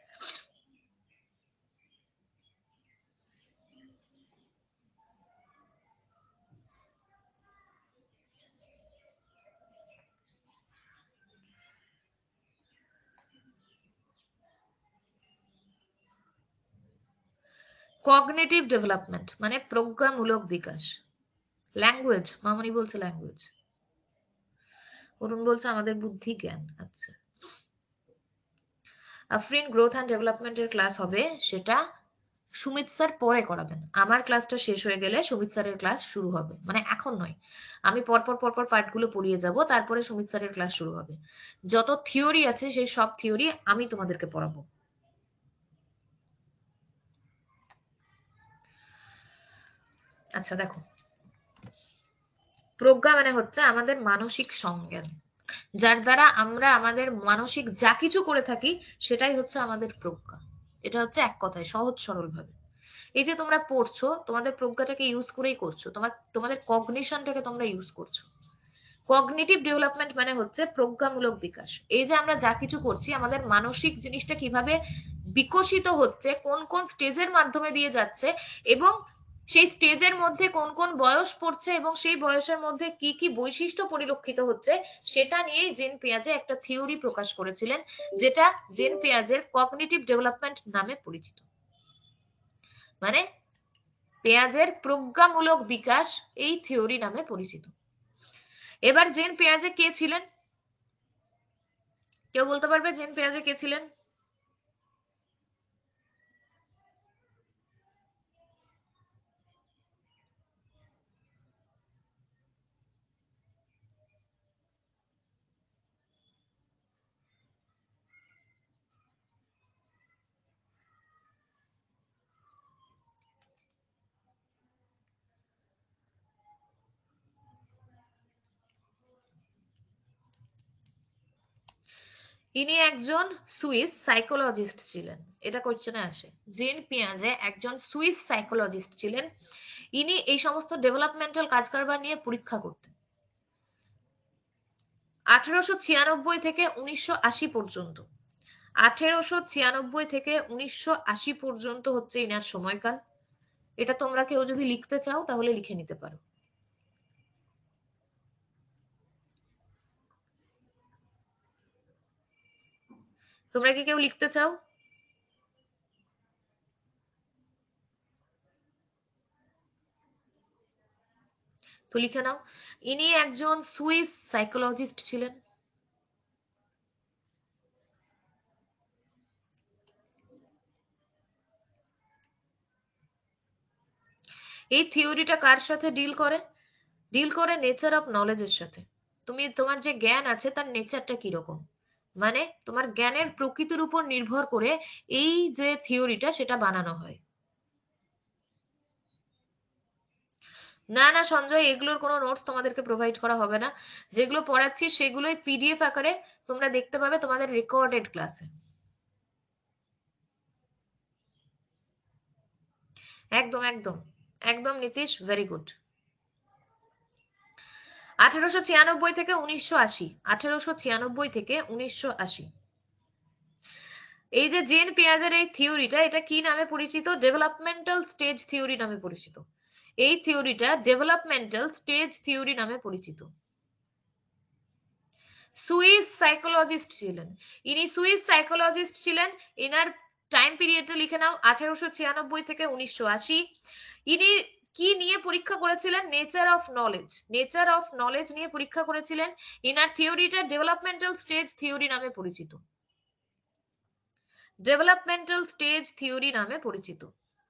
কগনিটিভ ডেভেলপমেন্ট মানে প্রজ্ঞামূলক বিকাশ। ল্যাঙ্গুয়েজ, মামনি বলছে ল্যাঙ্গুয়েজ। অরুণ বলছে আমাদের বুদ্ধি জ্ঞান। আচ্ছা, আফরিন গ্রোথ অ্যান্ড ডেভেলপমেন্টের ক্লাস হবে, সেটা সুমিত স্যার পরে করাবেন। আমার ক্লাসটা শেষ হয়ে গেলে সুমিত স্যারের ক্লাস শুরু হবে, মানে এখন নয়, আমি পরপর পরপর পার্টগুলো পড়িয়ে যাব, তারপরে সুমিত স্যারের ক্লাস শুরু হবে। যত থিওরি আছে সেই সব থিওরি আমি তোমাদেরকে পড়াবো। আচ্ছা দেখো, প্রজ্ঞা মানে হচ্ছে আমাদের মানসিক সংজ্ঞান, যার দ্বারা আমরা আমাদের মানসিক যা কিছু করে থাকি সেটাই হচ্ছে আমাদের প্রজ্ঞা। এটা হচ্ছে এক কথায় সহজ সরল ভাবে। এই যে তোমরা পড়ছো, তোমাদের প্রজ্ঞাটাকে ইউজ করেই করছো, তোমার তোমাদের কগনিশনটাকে তোমরা ইউজ করছো। কগনিটিভ ডেভেলপমেন্ট মানে হচ্ছে প্রজ্ঞামূলক বিকাশ। এই যে আমরা যা কিছু করছি, আমাদের মানসিক জিনিসটা কিভাবে বিকশিত হচ্ছে, কোন কোন স্টেজের মাধ্যমে দিয়ে যাচ্ছে, এবং সেই স্টেজের মধ্যে কোন কোন বয়স পড়ছে, এবং সেই বয়সের মধ্যে কি কি বৈশিষ্ট্য পরিলক্ষিত হচ্ছে, সেটা নিয়েই জেন পিয়াজে একটা থিওরি প্রকাশ করেছিলেন, যেটা জেন পিয়াজের কগনিটিভ ডেভেলপমেন্ট নামে পরিচিত। মানে পেঁয়াজের প্রজ্ঞামূলক বিকাশ এই থিওরি নামে পরিচিত। এবার জেন পেঁয়াজে কে ছিলেন? কেউ বলতে পারবে জেন পেঁয়াজে কে ছিলেন? ইনি একজন সুইস সাইকোলজিস্ট ছিলেন, এটা কোশ্চেনে আসে। জেন পিয়াজে একজন সুইস সাইকোলজিস্ট ছিলেন। ইনি এই সমস্ত ডেভেলপমেন্টাল কাজ কারবার নিয়ে পরীক্ষা করতেন। আঠেরোশো ছিয়ানব্বই থেকে উনিশশো আশি পর্যন্ত, আঠেরোশো ছিয়ানব্বই থেকে উনিশশো আশি পর্যন্ত হচ্ছে ইনার সময়কাল। এটা তোমরা কেউ যদি লিখতে চাও তাহলে লিখে নিতে পারো। তোমরা কি কেউ লিখতে চাও? তো লিখে নাও, ইনি একজন সুইস সাইকোলজিস্ট ছিলেন। এই থিওরিটা কার সাথে ডিল করে? ডিল করে নেচার অফ নলেজের সাথে। তুমি তোমার যে জ্ঞান আছে তার নেচারটা কিরকম, মানে তোমার জ্ঞানের প্রকৃতির উপর নির্ভর করে এই যে থিওরিটা সেটা বানানো হয়। না না সঞ্জয়, এগুলোর কোনো নোটস তোমাদেরকে প্রোভাইড করা হবে না। যেগুলো পড়াচ্ছি সেগুলোই পিডিএফ আকারে তোমরা দেখতে পাবে তোমাদের রেকর্ডেড ক্লাসে। একদম একদম একদম নীতিশ, ভেরি গুড। আঠেরোশো ছিয়ানব্বই থেকে উনিশশো আশি, আঠেরোশো ছিয়ানব্বই থেকে উনিশশো আশি, এই যে জেন পিয়াজের এই থিওরিটা, এটা কি নামে পরিচিত? ডেভেলপমেন্টাল স্টেজ থিওরি নামে পরিচিত। এই থিওরিটা ডেভেলপমেন্টাল স্টেজ থিওরি নামে পরিচিত। সুইস সাইকোলজিস্ট ছিলেন ইনি, সুইস সাইকোলজিস্ট ছিলেন। ইনার টাইম পিরিয়ডটা লিখে নাও, আঠেরোশো ছিয়ানব্বই থেকে উনিশশো আশি। ইনি কি নিয়ে পরীক্ষা করেছিলেন? Nature of knowledge, nature of knowledge নিয়ে পরীক্ষা করেছিলেন। ইনার থিওরিটা ডেভেলপমেন্টাল স্টেজ থিওরি নামে পরিচিত, ডেভেলপমেন্টাল স্টেজ থিওরি নামে পরিচিত।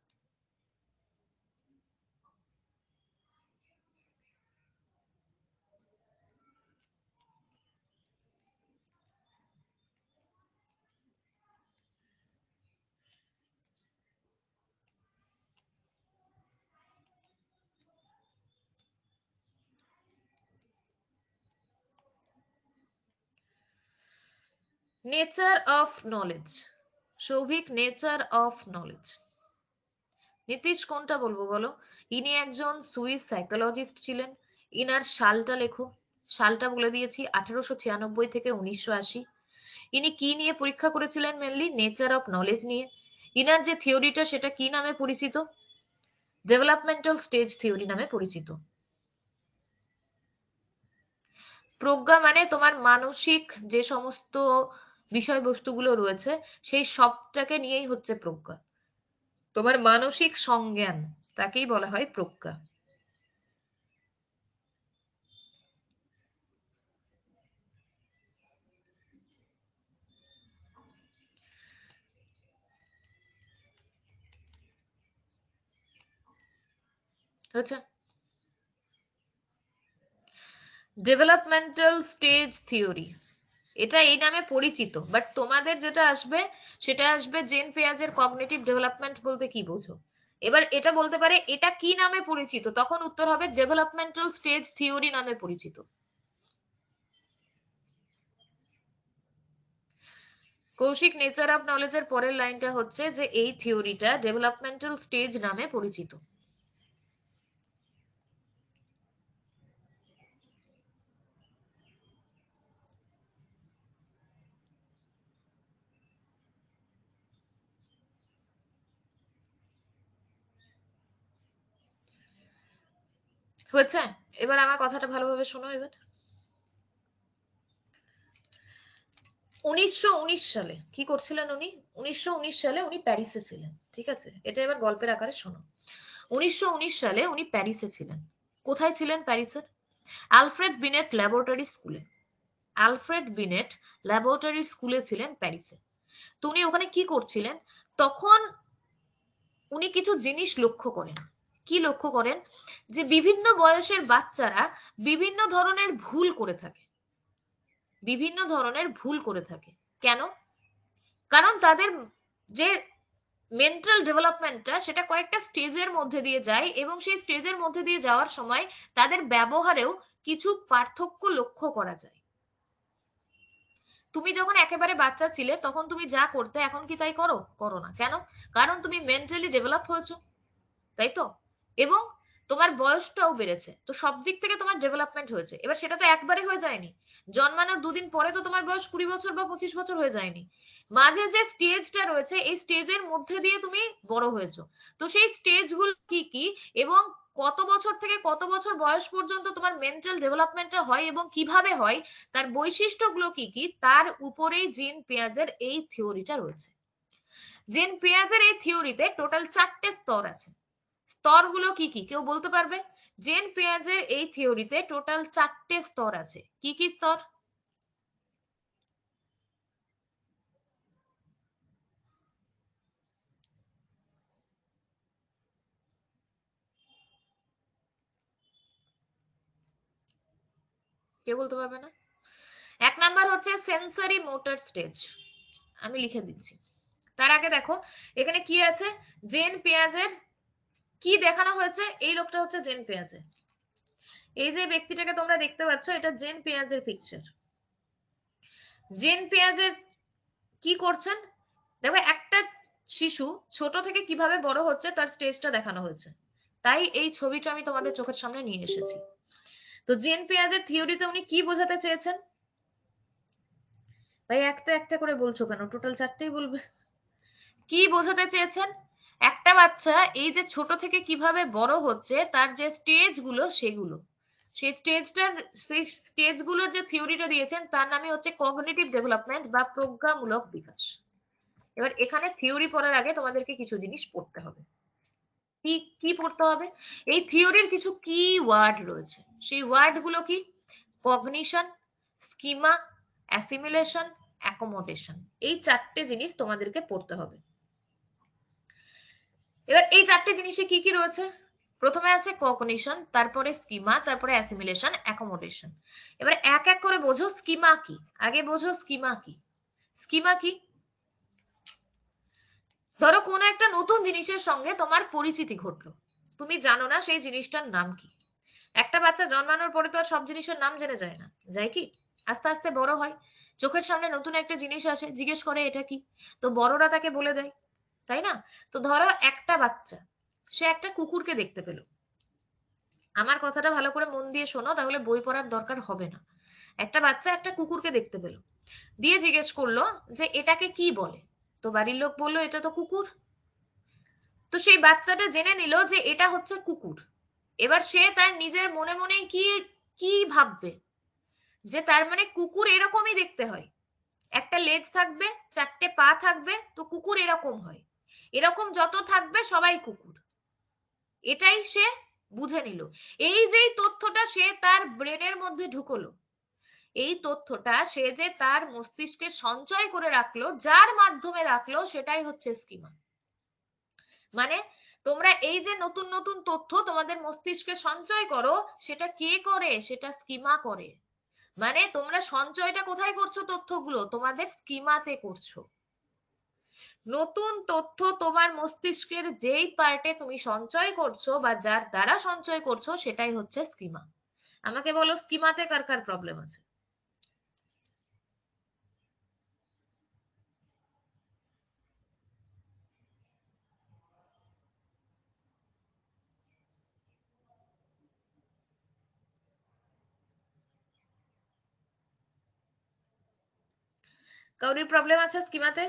Nature of knowledge, Souvik, nature of knowledge. Nitish কোনটা বলবো বলো? ইনি একজন সুইস সাইকোলজিস্ট ছিলেন। ইনার সালটা লেখো, সালটা বলে দিয়েছি, আঠেরোশো ছিয়ানব্বই থেকে উনিশশো আশি। ইনি কি নিয়ে পরীক্ষা করেছিলেন? মেনলি নেচার অফ নলেজ নিয়ে। ইনার যে থিওরিটা সেটা কি নামে পরিচিত? ডেভেলপমেন্টাল স্টেজ থিওরি নামে পরিচিত। প্রজ্ঞা মানে তোমার মানসিক যে সমস্ত বিষয়বস্তুগুলো রয়েছে সেই সবটাকে নিয়েই হচ্ছে প্রজ্ঞা। তোমার মানসিক সংজ্ঞান, তাকেই বলা হয় প্রজ্ঞা। হচ্ছে ডেভেলপমেন্টাল স্টেজ থিওরি, এটা এই নামে পরিচিত, বাট তোমাদের যেটা আসবে সেটা আসবে জেন পেয়াজের কগনিটিভ ডেভেলপমেন্ট বলতে কি বোঝো। এবার এটা বলতে পারে এটা কি নামে পরিচিত, তখন উত্তর হবে ডেভেলপমেন্টাল স্টেজ থিওরি নামে পরিচিত। কৌশিক, নেচার অফ নলেজের পরের লাইনটা হচ্ছে যে এই থিওরিটা ডেভেলপমেন্টাল স্টেজ নামে পরিচিত। হয়েছে? এবার আমার কথাটা ভালোভাবে শোনো। এবার উনিশশো উনিশ সালে কি করছিলেন উনি? উনিশশো উনিশ সালে উনি প্যারিসে ছিলেন, ঠিক আছে? এটা এবার গল্পের আকারে শোনো। উনিশশো উনিশ সালে উনি প্যারিসে ছিলেন। কোথায় ছিলেন প্যারিসের? আলফ্রেড বিনেট ল্যাবরেটরি স্কুলে। আলফ্রেড বিনেট ল্যাবরেটরি স্কুলে ছিলেন প্যারিসে। তো উনি ওখানে কি করছিলেন? তখন উনি কিছু জিনিস লক্ষ্য করেন। কি লক্ষ্য করেন? যে বিভিন্ন বয়সের বাচ্চারা বিভিন্ন ধরনের ভুল করে থাকে, বিভিন্ন ধরনের ভুল করে থাকে। কেন? কারণ তাদের যে মেন্টাল ডেভেলপমেন্টটা সেটা কয়েকটা স্টেজের মধ্যে দিয়ে যায়, এবং সেই স্টেজের মধ্যে দিয়ে যাওয়ার সময় তাদের ব্যবহারেও কিছু পার্থক্য লক্ষ্য করা যায়। তুমি যখন একেবারে বাচ্চা ছিলে তখন তুমি যা করতে এখন কি তাই করো? করো না। কেন? কারণ তুমি মেন্টালি ডেভেলপ হয়েছো, তাই তো? এবং তোমার বয়সটাও বেড়েছে, তো সব দিক থেকে তোমার ডেভেলপমেন্ট হয়েছে। এবার সেটা তো একবারে হয়ে যায়নি। জন্মানোর দুদিন পরে তো তোমার বয়স কুড়ি বছর বা পঁচিশ বছর হয়ে যায়নি। মাঝে যে স্টেজটা রয়েছে এই স্টেজের মধ্যে দিয়ে তুমি বড় হয়েছো। তো সেই স্টেজগুলো কি কি এবং কত বছর থেকে কত বছর বয়স পর্যন্ত তোমার মেন্টাল ডেভেলপমেন্টটা হয় এবং কিভাবে হয়, তার বৈশিষ্ট্যগুলো কি কি, তার উপরেই জিন পিয়াজের এই থিওরিটা রয়েছে। জিন পিয়াজের এই থিওরিতে টোটাল চারটে স্তর আছে। স্তরগুলো কি কি কেউ বলতে পারবে? জেন পেয়াজের এই থিওরিতে টোটাল চারটে স্তর আছে। কি কি স্তর? কেউ বলতে পারবে না? এক নাম্বার হচ্ছে সেন্সরি মোটর স্টেজ, আমি লিখে দিচ্ছি। তার আগে দেখো এখানে কি আছে। জেন পেয়াজের কি দেখানো হয়েছে? এই লোকটা হচ্ছে জেন পেয়াজের। এই যে ব্যক্তিটাকে তোমরা দেখতে পাচ্ছ এটা জেন পেয়াজের পিকচার। জেন পেয়াজের কি করছেন? দেখো একটা শিশু ছোট থেকে কিভাবে বড় হচ্ছে তার স্টেজটা দেখানো হয়েছে, তাই এই ছবিটা আমি তোমাদের চোখের সামনে নিয়ে এসেছি। তো জেন পেয়াজের থিওরিতে উনি কি বোঝাতে চেয়েছেন? ভাই একটা একটা করে বলছো কেন? টোটাল চারটেই বলবে। কি বোঝাতে চেয়েছেন? একটা বাচ্চা এই যে ছোট থেকে কিভাবে বড় হচ্ছে তার যে স্টেজ গুলো সেগুলো, সেই স্টেজটার সেই স্টেজগুলোর যে থিওরিটা দিয়েছেন তার নামই হচ্ছে কগনিটিভ ডেভেলপমেন্ট বা প্রজ্ঞামূলক বিকাশ। এবার এখানে থিওরি পড়ার আগে তোমাদেরকে কিছু জিনিস পড়তে হবে। কি কি পড়তে হবে? এই থিওরির কিছু কি ওয়ার্ড রয়েছে, সেই ওয়ার্ড গুলো কি? Cognition, schema, assimilation, accommodation. এই চারটে জিনিস তোমাদেরকে পড়তে হবে। এবার এই চারটে জিনিসে কি কি রয়েছে? প্রথমে আছে কগনিশন, তারপরে স্কিমা, তারপরে অ্যাসিমিলেশন, অ্যাকোমোডেশন। এবার এক এক করে বোঝো স্কিমা কি। আগে বোঝো স্কিমা কি। স্কিমা কি? ধরো কোনো একটা নতুন জিনিসের সঙ্গে তোমার পরিচিতি ঘটলো, তুমি জানো না সেই জিনিসটার নাম কি। একটা বাচ্চা জন্মানোর পরে তো আর সব জিনিসের নাম জেনে যায় না, যায় কি? আস্তে আস্তে বড় হয়, চোখের সামনে নতুন একটা জিনিস আসে, জিজ্ঞেস করে এটা কি, তো বড়রা তাকে বলে দেয়, তাই না? তো ধরো একটা বাচ্চা সে একটা কুকুরকে দেখতে পেল। আমার কথাটা ভালো করে মন দিয়ে শোনো, তাহলে বই পড়ার দরকার হবে না। একটা বাচ্চা একটা কুকুরকে দেখতে পেল, দিয়ে জিজ্ঞেস করলো যে এটাকে কি বলে। তো বাড়ির লোক বললো এটা তো কুকুর। তো সেই বাচ্চাটা জেনে নিল যে এটা হচ্ছে কুকুর। এবার সে তার নিজের মনে মনে কি কি ভাববে? যে তার মানে কুকুর এরকমই দেখতে হয়, একটা লেজ থাকবে, চারটে পা থাকবে, তো কুকুর এরকম হয়, এরকম যত থাকবে সবাই কুকুর। এটাই সে বুঝে নিল। এই যে তথ্যটা সে তার ব্রেনের মধ্যে ঢুকলো, এই তথ্যটা সে যে তার মস্তিষ্কে সঞ্চয় করে রাখলো, যার মাধ্যমে রাখলো সেটাই হচ্ছে স্কিমা। মানে তোমরা এই যে নতুন নতুন তথ্য তোমাদের মস্তিষ্কে সঞ্চয় করো, সেটা কে করে? সেটা স্কিমা করে। মানে তোমরা সঞ্চয়টা কোথায় করছো? তথ্যগুলো তোমাদের স্কিমাতে করছো। নতুন তথ্য তোমার মস্তিষ্কের যেই পার্টে তুমি সঞ্চয় করছো বা যার দ্বারা সঞ্চয় করছো সেটাই হচ্ছে স্কিমা। আমাকে বলো স্কিমাতে কার কার প্রবলেম আছে? কাউরির প্রবলেম আছে স্কিমাতে?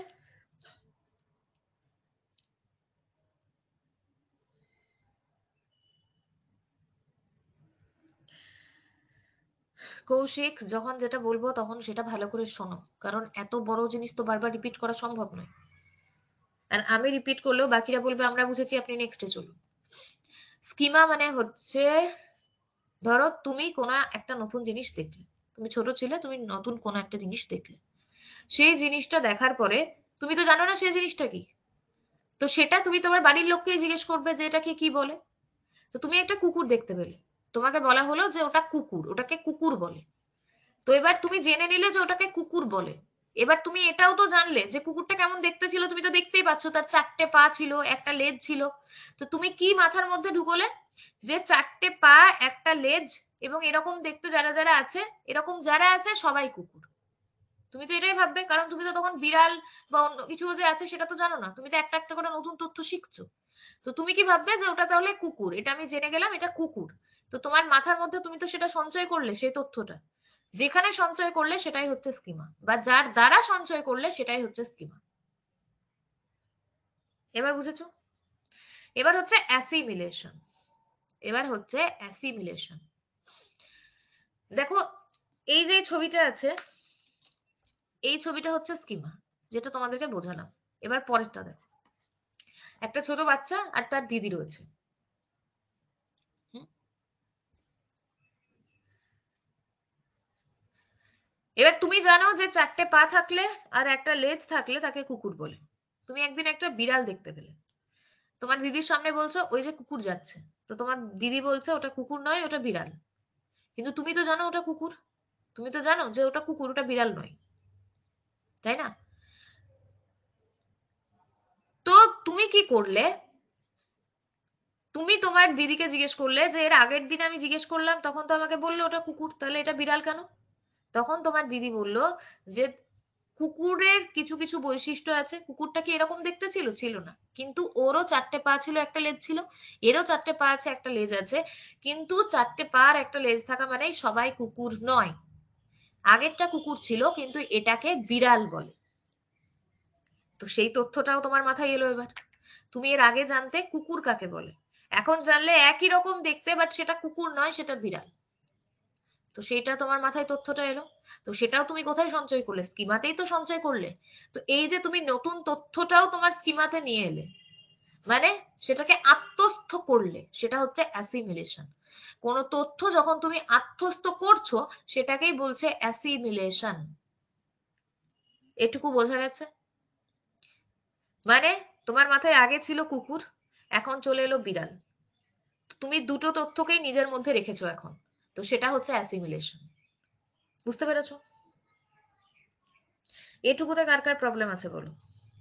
কৌশিক, যখন যেটা বলবো তখন সেটা ভালো করে শোনো, কারণ এত বড় জিনিস তো বারবার রিপিট করা সম্ভব নয়। আর আমি রিপিট করলেও বাকিরা বলবে আমরা বুঝেছি, আপনি নেক্সটে চলুন। স্কিমা মানে হচ্ছে, ধরো তুমি কোনো একটা নতুন জিনিস দেখলে, তুমি ছোট ছিলে, তুমি নতুন কোনো একটা জিনিস দেখলে, সেই জিনিসটা দেখার পরে তুমি তো জানো না সেই জিনিসটা কি, তো সেটা তুমি তোমার বাড়ির লোককে জিজ্ঞেস করবে যে এটাকে কি বলে। তো তুমি একটা কুকুর দেখতে পেলে, তোমাকে বলা হলো যে ওটা কুকুর, ওটাকে কুকুর বলে। তো এবার তুমি জেনে নিলে যে ওটাকে কুকুর বলে। এবার তুমি এটাও তো জানলে যে কুকুরটা কেমন দেখতে ছিল, তুমি তো দেখতেই পাচ্ছ তার চারটে পা ছিল, একটা লেজ ছিল। তো তুমি কি মাথার মধ্যে ঢুকলে যে চারটে পা, একটা লেজ এবং এরকম দেখতে যারা যারা আছে, এরকম যারা আছে সবাই কুকুর। তুমি তো এটাই ভাববে, কারণ তুমি তো তখন বিড়াল বা অন্য কিছু যে আছে সেটা তো জানো না, তুমি তো একটা একটা করে নতুন তথ্য শিখছো। তো তুমি কি ভাববে যে ওটা তাহলে কুকুর, এটা আমি জেনে গেলাম এটা কুকুর। তো তোমার মাথার মধ্যে তুমি তো সেটা সঞ্চয় করলে, সেই তথ্যটা যেখানে সঞ্চয় করলে সেটাই হচ্ছে স্কিমা, বা যার দ্বারা সঞ্চয় করলে সেটাই হচ্ছে স্কিমা। এবার বুঝেছো? এবার হচ্ছে অ্যাসিমিলেশন। এবার হচ্ছে অ্যাসিমিলেশন। দেখো, এই যে ছবিটা আছে, এই ছবিটা হচ্ছে স্কিমা, যেটা তোমাদেরকে বোঝালাম। এবার পরেরটা দেখো, একটা ছোট বাচ্চা আর তার দিদি রয়েছে। হুম? এবার তুমি জানো যে চারটে পা থাকলে আর একটা লেজ থাকলে তাকে কুকুর বলে। তুমি একদিন একটা বিড়াল দেখতে পেলে, তোমার দিদির সামনে বলছো ওই যে কুকুর যাচ্ছে। তো তোমার দিদি বলছে ওটা কুকুর নয়, ওটা বিড়াল। কিন্তু তুমি তো জানো ওটা কুকুর, তুমি তো জানো যে ওটা কুকুর, ওটা বিড়াল নয়, তাই না? তো তুমি কি করলে? তুমি তোমার দিদিকে জিজ্ঞেস করলে যে এর আগের দিন আমি জিজ্ঞেস করলাম, তখন তো আমাকে বললো ওটা কুকুর, তাহলে এটা বিড়াল কেন? তখন তোমার দিদি বলল যে কুকুরের কিছু কিছু বৈশিষ্ট্য আছে। কুকুরটা কি এরকম দেখতে ছিল? ছিল না। কিন্তু ওরও চারটে পা ছিল, একটা লেজ ছিল। এরও চারটে পা আছে, একটা লেজ আছে। কিন্তু চারটে পা আর একটা লেজ থাকা মানেই সবাই কুকুর নয়। আগেরটা কুকুর ছিল কিন্তু এটাকে বিড়াল বলে। তো সেই তথ্যটাও তোমার মাথায় এলো এবার। তুমি এর আগে জানতে কুকুর কাকে বলে, এখন জানলে একই রকম দেখতে, বাট সেটা কুকুর নয়, সেটা বিড়াল। তো সেটা তোমার মাথায় তথ্যটা এলো। তো সেটাও তুমি কোথায় সঞ্চয় করলে? স্কিমাতেই তো সঞ্চয় করলে। তো এই যে তুমি নতুন তথ্যটাও তোমার স্কিমাতে নিয়ে এলে, মানে সেটাকে আত্মস্থ করলে, সেটা হচ্ছে অ্যাসিমিলেশন। কোন তথ্য যখন তুমি আত্মস্থ করছো সেটাকেই বলছে অ্যাসিমিলেশন। এটুকু বোঝা গেছে? মানে তোমার মাথায় আগে ছিল কুকুর, এখন চলে এলো বিড়াল। তুমি দুটো তথ্যকেই নিজের মধ্যে রেখেছো এখন। তো সেটা হচ্ছে অ্যাসিমিলেশন। বুঝতে পেরেছো? এটুকুতে কার কার প্রবলেম আছে বলো?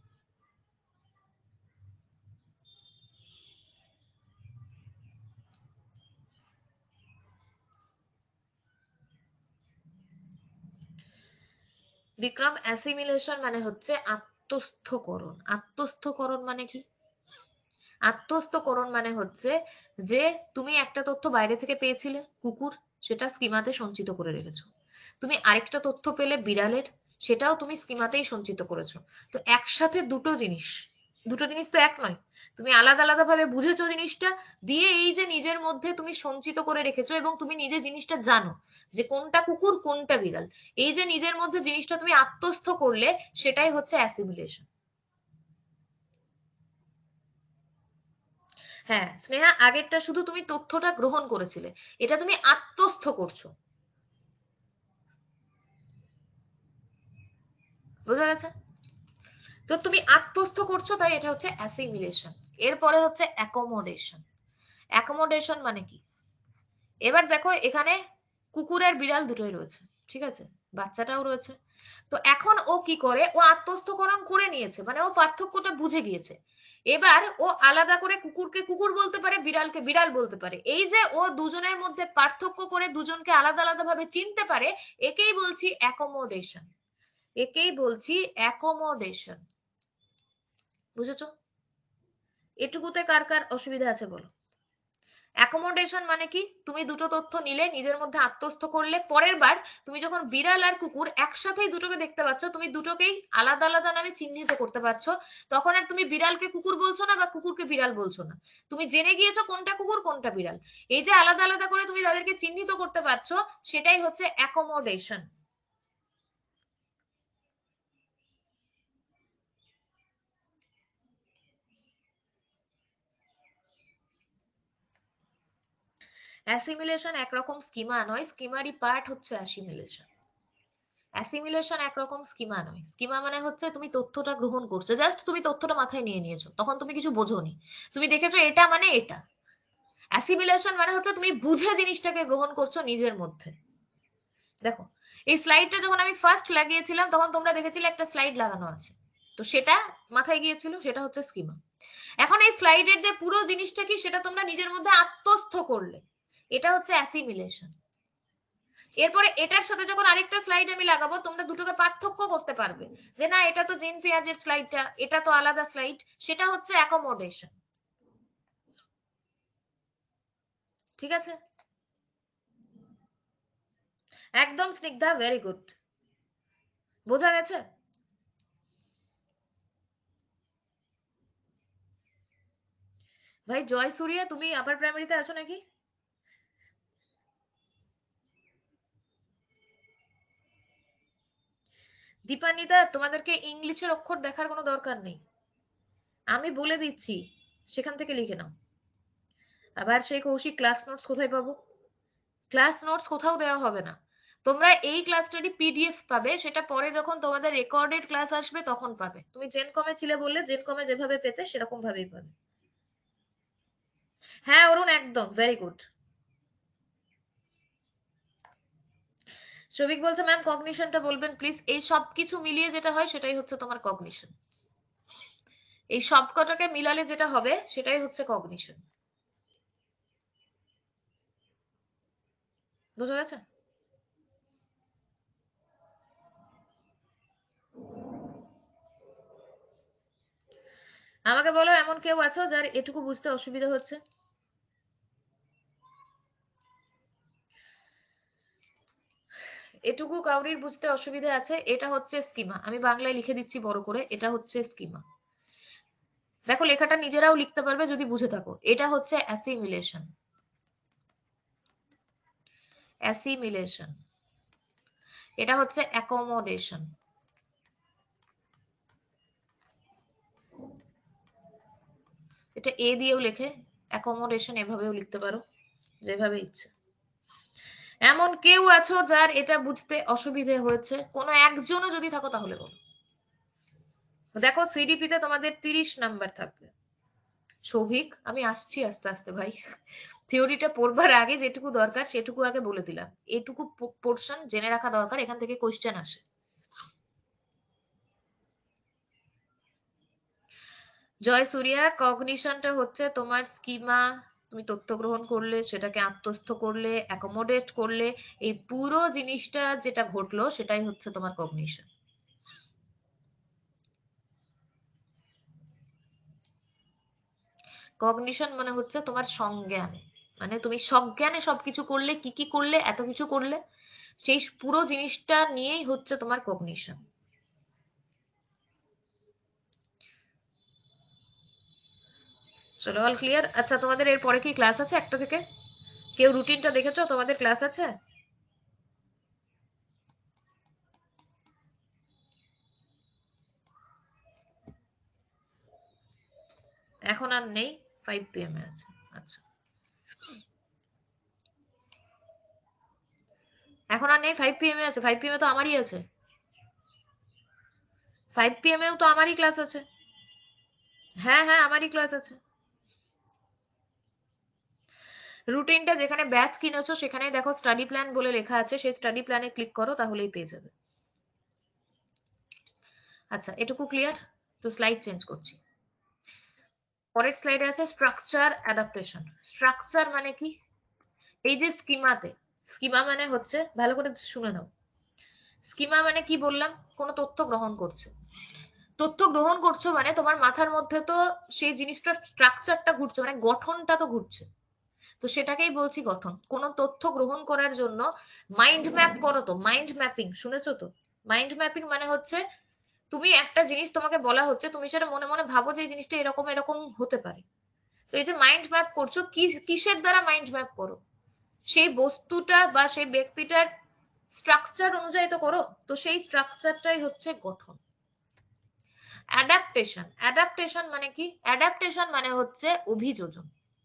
বিক্রম, অ্যাসিমিলেশন মানে হচ্ছে আত্মস্থকরণ। আত্মস্থকরণ মানে কি? আত্মস্থকরণ মানে হচ্ছে যে তুমি একটা তথ্য বাইরে থেকে পেয়েছিলে কুকুর, সেটা স্কিমাতে সঞ্চিত করে রেখেছো। তুমি আরেকটা তথ্য পেলে বিড়ালের, সেটাও তুমি স্কিমাতেই সঞ্চিত করেছো। তো একসাথে দুটো জিনিস, দুটো জিনিস তো এক নয়। তুমি আলাদা আলাদা ভাবে বুঝেছো জিনিসটা, দিয়ে এই যে নিজের মধ্যে তুমি সঞ্চিত করে রেখেছো এবং তুমি নিজে জিনিসটা জানো যে কোনটা কুকুর কোনটা বিড়াল। এই যে নিজের মধ্যে জিনিসটা তুমি আত্মস্থ করলে, সেটাই হচ্ছে অ্যাসিমিলেশন। হ্যাঁ স্নেহা, আগেরটা শুধু তুমি তথ্যটা গ্রহণ করেছিলে, এটা তুমি আত্মস্থ করছো। বোঝা গেছে? তো তুমি আত্মস্থ করছো, তাই এটা হচ্ছে অ্যাসিমিলেশন। এরপরে হচ্ছে অ্যাকোমোডেশন। অ্যাকোমোডেশন মানে কি? এবার দেখো এখানে কুকুর আর বিড়াল দুটোই রয়েছে, ঠিক আছে, বাচ্চাটাও রয়েছে। তো এখন ও কি করে, ও আত্মস্থকরণ করে নিয়েছে, মানে ও পার্থক্যটা বুঝে গিয়েছে। এবার ও আলাদা করে কুকুরকে কুকুর বলতে পারে, বিড়ালকে বিড়াল বলতে পারে। এই যে ও দুজনের মধ্যে পার্থক্য করে দুজনকে আলাদা আলাদা ভাবে চিনতে পারে, একেই বলছি অ্যাকোমোডেশন। একেই বলছি অ্যাকোমোডেশন। বুঝেছো? এটুকুতে কার কার অসুবিধা আছে বলো? অ্যাকোমোডেশন মানে কি? তুমি দুটো তথ্য নিলে, নিজের মধ্যে আত্মস্থ করলে, পরের বার তুমি যখন বিড়াল আর কুকুর একসাথেই দুটোকে দেখতে পাচ্ছ, তুমি দুটোকেই আলাদা আলাদা নামে চিহ্নিত করতে পারছো। তখন আর তুমি বিড়ালকে কুকুর বলছো না বা কুকুরকে বিড়াল বলছো না, তুমি জেনে গিয়েছো কোনটা কুকুর কোনটা বিড়াল। এই যে আলাদা আলাদা করে তুমি তাদেরকে চিহ্নিত করতে পারছো, সেটাই হচ্ছে অ্যাকোমোডেশন। অ্যাসিমিলেশন একরকম স্কিমা নয়, স্কিমারই পার্ট হচ্ছে অ্যাসিমিলেশন। অ্যাসিমিলেশন একরকম স্কিমা নয়। স্কিমা মানে হচ্ছে তুমি তথ্যটা গ্রহণ করছো, জাস্ট তুমি তথ্যটা মাথায় নিয়ে নিয়েছো, তখন তুমি কিছু বোঝোনি, তুমি দেখেছো এটা মানে এটা। অ্যাসিমিলেশন মানে হচ্ছে তুমি বুঝে জিনিসটাকে গ্রহণ করছো নিজের মধ্যে। দেখো, এই স্লাইডটা যখন আমি ফার্স্ট লাগিয়েছিলাম তখন তোমরা দেখেছিলে একটা স্লাইড লাগানো আছে, তো সেটা মাথায় গিয়েছিল, সেটা হচ্ছে স্কিমা। এখন এই স্লাইডের যে পুরো জিনিসটা কি সেটা তোমরা নিজের মধ্যে আত্মস্থ করলে, এটা হচ্ছে অ্যাসিমিলেশন। এরপরে এটার সাথে যখন আরেকটা স্লাইড আমি লাগাবো, তোমরা দুটোকে পার্থক্য করতে পারবে, যে না এটা তো জিন পিয়াজের স্লাইডটা, এটা তো আলাদা স্লাইড, সেটা হচ্ছে অ্যাকোমোডেশন। ঠিক আছে? একদম স্নিগ্ধা, ভেরি গুড। বোঝা গেছে? ভাই জয় সুরিয়া, তুমি আপার প্রাইমারিতে আছো নাকি? দীপান্বিতা, তোমাদেরকে ইংলিশের অক্ষর দেখার কোনো দরকার নেই, আমি বলে দিচ্ছি, সেখান থেকে লিখে নাও। আবার সেই কৌশিক ক্লাস নোটস কোথায় পাবো? ক্লাস নোটস কোথাও দেওয়া হবে না। তোমরা এই ক্লাসটারই পিডিএফ পাবে, সেটা পরে যখন তোমাদের রেকর্ডেড ক্লাস আসবে তখন পাবে। তুমি জেনকমে ছিলে বললে জেনকমে যেভাবে পেতে সেরকম ভাবেই পাবে। হ্যাঁ অরুণ, একদম ভেরি গুড। শফিক বলছে ম্যাম কগনিশনটা বলবেন প্লিজ। এই সব কিছু মিলিয়ে যেটা হয় সেটাই হচ্ছে তোমার কগনিশন। এই সব কটাকে মিলালে যেটা হবে সেটাই হচ্ছে কগনিশন। বুঝা গেছে? আমাকে বলো এমন কেউ আছো যার এটুকু বুঝতে অসুবিধা হচ্ছে? এটুকু কাউরির বুঝতে অসুবিধা আছে? এটা হচ্ছে স্কিমা, আমি বাংলায় লিখে দিচ্ছি বড় করে, এটা হচ্ছে স্কিমা। দেখো লেখাটা নিজেরাও লিখতে পারবে যদি বুঝে থাকো। এটা হচ্ছে অ্যাসিমিলেশন। অ্যাসিমিলেশন। এটা হচ্ছে অ্যাকোমোডেশন। এটা এ দিয়েও লেখে, অ্যাকোমোডেশন এভাবেও লিখতে পারো, যেভাবে ইচ্ছে। এমন কেউ আছো যার এটা বুঝতে অসুবিধে হয়েছে? কোনো একজনও যদি থাকো তাহলে বলো। দেখো সিডিপিতে তোমাদের তিরিশ নাম্বার থাকবে। সৌভিক, আমি আসছি আস্তে আস্তে ভাই, থিওরিটা পড়বার আগে যেটুকু দরকার সেটুকু আগে বলে দিলাম। এটুকু পোর্শন জেনে রাখা দরকার, এখান থেকে কোশ্চেন আসে। জয় সুরিয়া, কগনিশনটা হচ্ছে তোমার স্কিমা, তুমি তথ্য গ্রহণ করলে, সেটাকে আত্মস্থ করলে, অ্যাকোমোডেট করলে, এই পুরো জিনিসটা যেটা ঘটলো সেটাই হচ্ছে তোমার কগনিশন। কগনিশন মানে হচ্ছে তোমার সংজ্ঞান, মানে তুমি সজ্ঞানে সবকিছু করলে, কি কি করলে, এত কিছু করলে, সেই পুরো জিনিসটা নিয়েই হচ্ছে তোমার কগনিশন। চলো অল ক্লিয়ার? আচ্ছা তোমাদের এর পরে কি ক্লাস আছে একটা থেকে? কেউ রুটিনটা দেখেছো? তোমাদের ক্লাস আছে? এখন আর নেই, ফাইভ পি এম এ আছে। আচ্ছা, এখন আর নেই, ফাইভ পি এম এ আছে। ফাইভ পি এম এ তো আমারই আছে। ফাইভ পি এম এও তো আমারই ক্লাস আছে। হ্যাঁ হ্যাঁ, আমারই ক্লাস আছে। রুটিনটা যেখানে ব্যাচ কিনেছো সেখানে দেখো স্টাডি প্ল্যান বলে লেখা আছে, সেই স্টাডি প্ল্যানে ক্লিক করো তাহলেই পেয়ে যাবে। আচ্ছা, এটুকু ক্লিয়ার? তো স্লাইড চেঞ্জ করছি। পরের স্লাইডে আছে স্ট্রাকচার অ্যাডাপ্টেশন। স্ট্রাকচার মানে কি? এই যে স্কিমাতে, স্কিমা মানে হচ্ছে, ভালো করে শুনে নাও, স্কিমা মানে কি বললাম? কোনো তথ্য গ্রহণ করছে, তথ্য গ্রহণ করছো মানে তোমার মাথার মধ্যে তো সেই জিনিসটার স্ট্রাকচারটা ঘুরছে, মানে গঠনটা তো ঘুরছে, তো সেটাকেই বলছি গঠন। কোন তথ্য গ্রহণ করার জন্য মাইন্ড ম্যাপ করো, তো মাইন্ড ম্যাপিং শুনেছো তো? মাইন্ড ম্যাপিং মানে হচ্ছে তুমি একটা জিনিস তোমাকে বলা হচ্ছে, তুমি সেটা মনে মনে ভাবো যে এই জিনিসটা এরকম এরকম হতে পারে। তো এই যে মাইন্ড ম্যাপ করছো, কি কিসের দ্বারা মাইন্ড ম্যাপ করো? সেই বস্তুটা বা সেই ব্যক্তিটার স্ট্রাকচার অনুযায়ী তো করো, তো সেই স্ট্রাকচারটাই হচ্ছে গঠন। অ্যাডাপ্টেশন, অ্যাডাপ্টেশন মানে কি? অ্যাডাপ্টেশন মানে হচ্ছে অভিযোজন।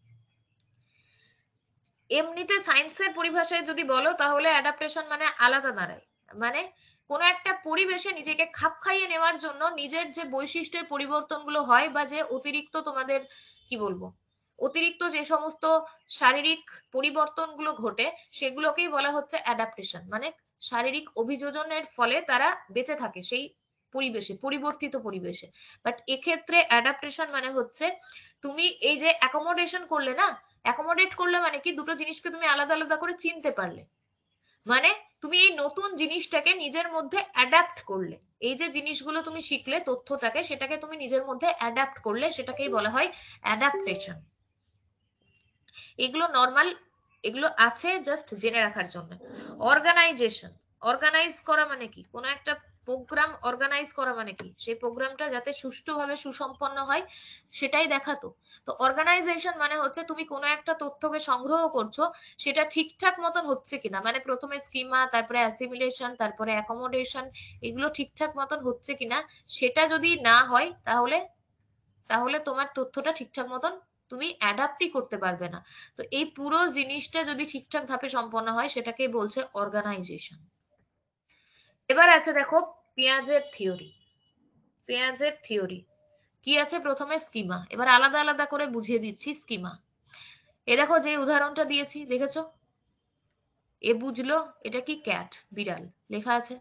এমনিতে সায়েন্সের পরিভাষায় যদি বলো তাহলে অ্যাডাপ্টেশন মানে আলাদা দাঁড়ায়, মানে কোন একটা পরিবেশে নিজেকে খাপ খাইয়ে নেওয়ার জন্য নিজের যে বৈশিষ্ট্যের পরিবর্তনগুলো হয়, বা যে অতিরিক্ত তোমাদের কি বলবো, অতিরিক্ত যে সমস্ত শারীরিক পরিবর্তনগুলো ঘটে সেগুলোকেই বলা হচ্ছে অ্যাডাপ্টেশন। মানে শারীরিক অভিযোজনের ফলে তারা বেঁচে থাকে সেই পরিবেশে, পরিবর্তিত পরিবেশে। বাট এক্ষেত্রে অ্যাডাপ্টেশন মানে হচ্ছে তুমি এই যে অ্যাকোমোডেশন করলে না, অ্যাকোমোডেট করলে মানে কি, দুটো জিনিসকে তুমি আলাদা আলাদা করে চিনতে পারলে, মানে তুমি এই নতুন জিনিসটাকে নিজের মধ্যে অ্যাডাপ্ট করলে। এই যে জিনিসগুলো তুমি শিখলে তথ্যটাকে, সেটাকে তুমি নিজের মধ্যে অ্যাডাপ্ট করলে, সেটাকেই বলা হয় অ্যাডাপ্টেশন। এগুলো নর্মাল, এগুলো আছে জাস্ট জেনে রাখার জন্য। অর্গানাইজেশন, অর্গানাইজ করা মানে কি? কোনো একটা প্রোগ্রাম অর্গানাইজ করা মানে কি? সেই প্রোগ্রামটা যাতে সুষ্ঠুভাবে সুসম্পন্ন হয় সেটাই দেখাতো। তো অর্গানাইজেশন মানে হচ্ছে তুমি কোনো একটা তথ্যকে সংগ্রহ করছো, সেটা ঠিকঠাক মতন হচ্ছে কিনা, মানে প্রথমে স্কিমা, তারপরে অ্যাসিমিলেশন, তারপরে অ্যাকোমোডেশন, এগুলো ঠিকঠাক মতন হচ্ছে কিনা। সেটা যদি না হয় তাহলে তাহলে তোমার তথ্যটা ঠিকঠাক মতন তুমি অ্যাডাপ্টই করতে পারবে না। তো এই পুরো জিনিসটা যদি ঠিকঠাক ভাবে সম্পন্ন হয় সেটাকেই বলছে অর্গানাইজেশন। এবার আছে দেখো পেঁয়াজের থিওরি। পেঁয়াজের থিওরি কি আছে? প্রথমে স্কিমা, এবার আলাদা আলাদা করে বুঝিয়ে দিচ্ছি স্কিমা। এ দেখো যে উদাহরণটা দিয়েছি দেখেছো, এ বুঝলো এটা কি? ক্যাট, বিড়াল লেখা আছে।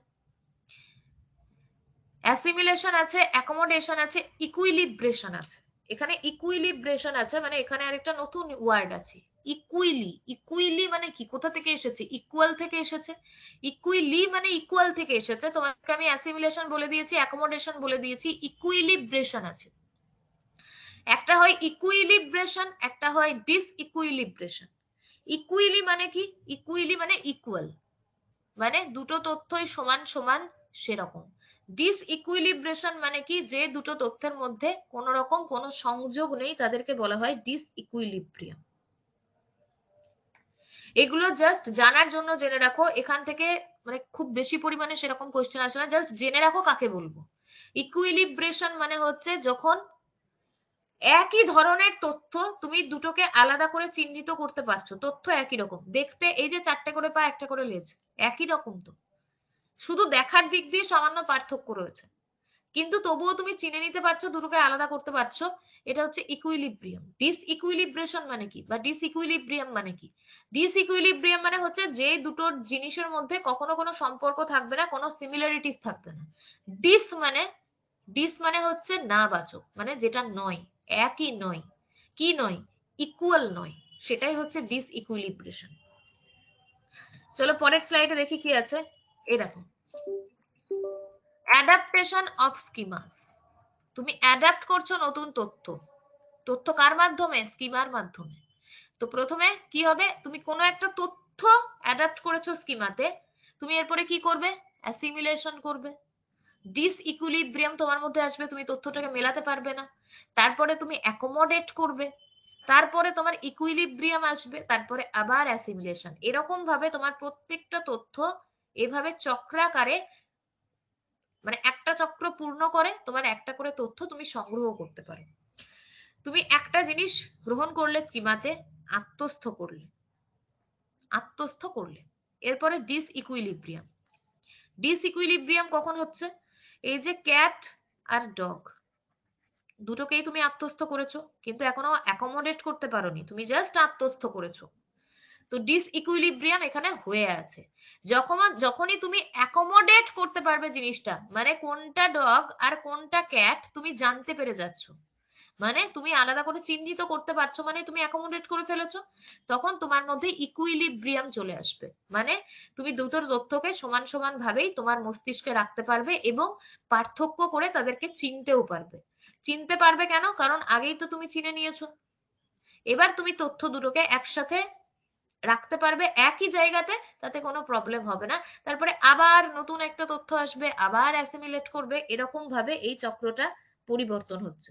অ্যাসিমিলেশন আছে, অ্যাকোমোডেশন আছে, ইকুইলিব্রেশন আছে। এখানে ইকুইলিব্রেশন আছে, মানে এখানে আরেকটা নতুন ওয়ার্ড আছে, ইকুইলি। ইকুইলি মানে কি? কোথা থেকে এসেছে? ইকুয়াল থেকে এসেছে। ইকুইলি মানে ইকুয়াল থেকে এসেছে। তোমাকে আমি অ্যাসিমিলেশন বলে দিয়েছি, অ্যাকোমোডেশন বলে দিয়েছি, ইকুইলিব্রেশন আছে। একটা হয় ইকুইলিব্রেশন, একটা হয় ডিস ইকুইলিব্রেশন। ইকুইলি মানে কি? ইকুইলি মানে ইকুয়াল, মানে দুটো তথ্যই সমান সমান সেরকম। ডিস ইকুইলিব্রেশন মানে কি? যে দুটো তথ্যের মধ্যে কোন রকম কোনো সংযোগ নেই তাদেরকে বলা হয় ডিস ইকুইলিব্রিয়াম। এগুলো জাস্ট জানার জন্য জেনে রাখো, এখান থেকে মানে খুব বেশি পরিমাণে সেরকম কোশ্চেন আসে না, জাস্ট জেনে রাখো কাকে বলবো। ইকুইলিব্রেশন মানে হচ্ছে যখন একই ধরনের তথ্য তুমি দুটোকে আলাদা করে চিহ্নিত করতে পারছো, তথ্য একই রকম দেখতে, এই যে চারটে করে পা একটা করে লেজ, একই রকম তো, শুধু দেখার দিক দিয়ে সামান্য পার্থক্য রয়েছে, কিন্তু তবুও তুমি চিনে নিতে পারছো, দুটোকে আলাদা করতে পারছো। এটা হচ্ছে ইকুইলিব্রিয়াম। ডিস ইকুইলিব্রেশন মানে কি, বা ডিস ইকুইলিব্রিয়াম মানে কি? ডিস ইকুইলিব্রিয়াম মানে হচ্ছে যে দুটো জিনিসের মধ্যে কখনো কোনো সম্পর্ক থাকবে না, কোনো সিমিলারিটিস থাকবে না। ডিস মানে, ডিস মানে হচ্ছে না বাচক, মানে যেটা নয়, একই নয়, কি নয়? ইকুয়াল নয়, সেটাই হচ্ছে ডিস ইকুইলিব্রেশন। চলো পরের স্লাইডে দেখি কি আছে। এই দেখো অ্যাডাপ্টেশন অফ স্কিমাস। তুমি অ্যাডাপ্ট করছো নতুন তথ্য, তথ্য কার মাধ্যমে? স্কিমার মাধ্যমে। তো প্রথমে কি হবে? তুমি কোনো একটা তথ্য অ্যাডাপ্ট করেছো স্কিমাতে, তুমি এরপরে কি করবে? অ্যাসিমিলেশন করবে। ডিস ইকুইলিব্রিয়াম তোমার মধ্যে আসবে, তুমি তথ্যটাকে মেলাতে পারবে না। তারপরে তুমি অ্যাকোমোডেট করবে, তারপরে তোমার ইকুইলিব্রিয়াম আসবে, তারপরে আবার অ্যাসিমিলেশন। এরকম ভাবে তোমার প্রত্যেকটা তথ্য এভাবে চক্রাকারে, মানে একটা চক্র পূর্ণ করে তোমার একটা করে তথ্য তুমি সংগ্রহ করতে পারো। তুমি একটা জিনিস গ্রহণ করলে স্কিমাতে, আত্মস্থ করলে, আত্মস্থ করলে এরপরে ডিস ইকুইলিব্রিয়াম। ডিস ইকুইলিব্রিয়াম কখন হচ্ছে? এই যে ক্যাট আর ডগ দুটোকেই তুমি আত্মস্থ করেছো, কিন্তু এখনো অ্যাকোমোডেট করতে পারোনি, তুমি জাস্ট আত্মস্থ করেছো। তো ডিসইকুইলিব্রিয়াম এখানে হয়ে আছে। যখন যখনই তুমি অ্যাকোমোডেট করতে পারবে জিনিসটা, মানে কোনটা ডগ আর কোনটা ক্যাট তুমি জানতে পেরে যাচ্ছ, মানে তুমি আলাদা করে চিহ্নিত করতে পারছো, মানে তুমি অ্যাকোমোডেট করে ফেলেছো, তখন তোমার মধ্যে ইকুইলিব্রিয়াম চলে আসবে। মানে তুমি দুটোর তথ্যকে সমান সমান ভাবেই তোমার মস্তিষ্কে রাখতে পারবে এবং পার্থক্য করে তাদেরকে চিনতেও পারবে। চিনতে পারবে কেন? কারণ আগেই তো তুমি চিনে নিয়েছো। এবার তুমি তথ্য দুটোকে একসাথে রাখতে পারবে একই জায়গাতে, তাতে কোনো প্রবলেম হবে না। তারপরে আবার নতুন একটা তথ্য আসবে, আবার অ্যাসিমিলেট করবে, এরকম ভাবে এই চক্রটা পরিবর্তন হচ্ছে,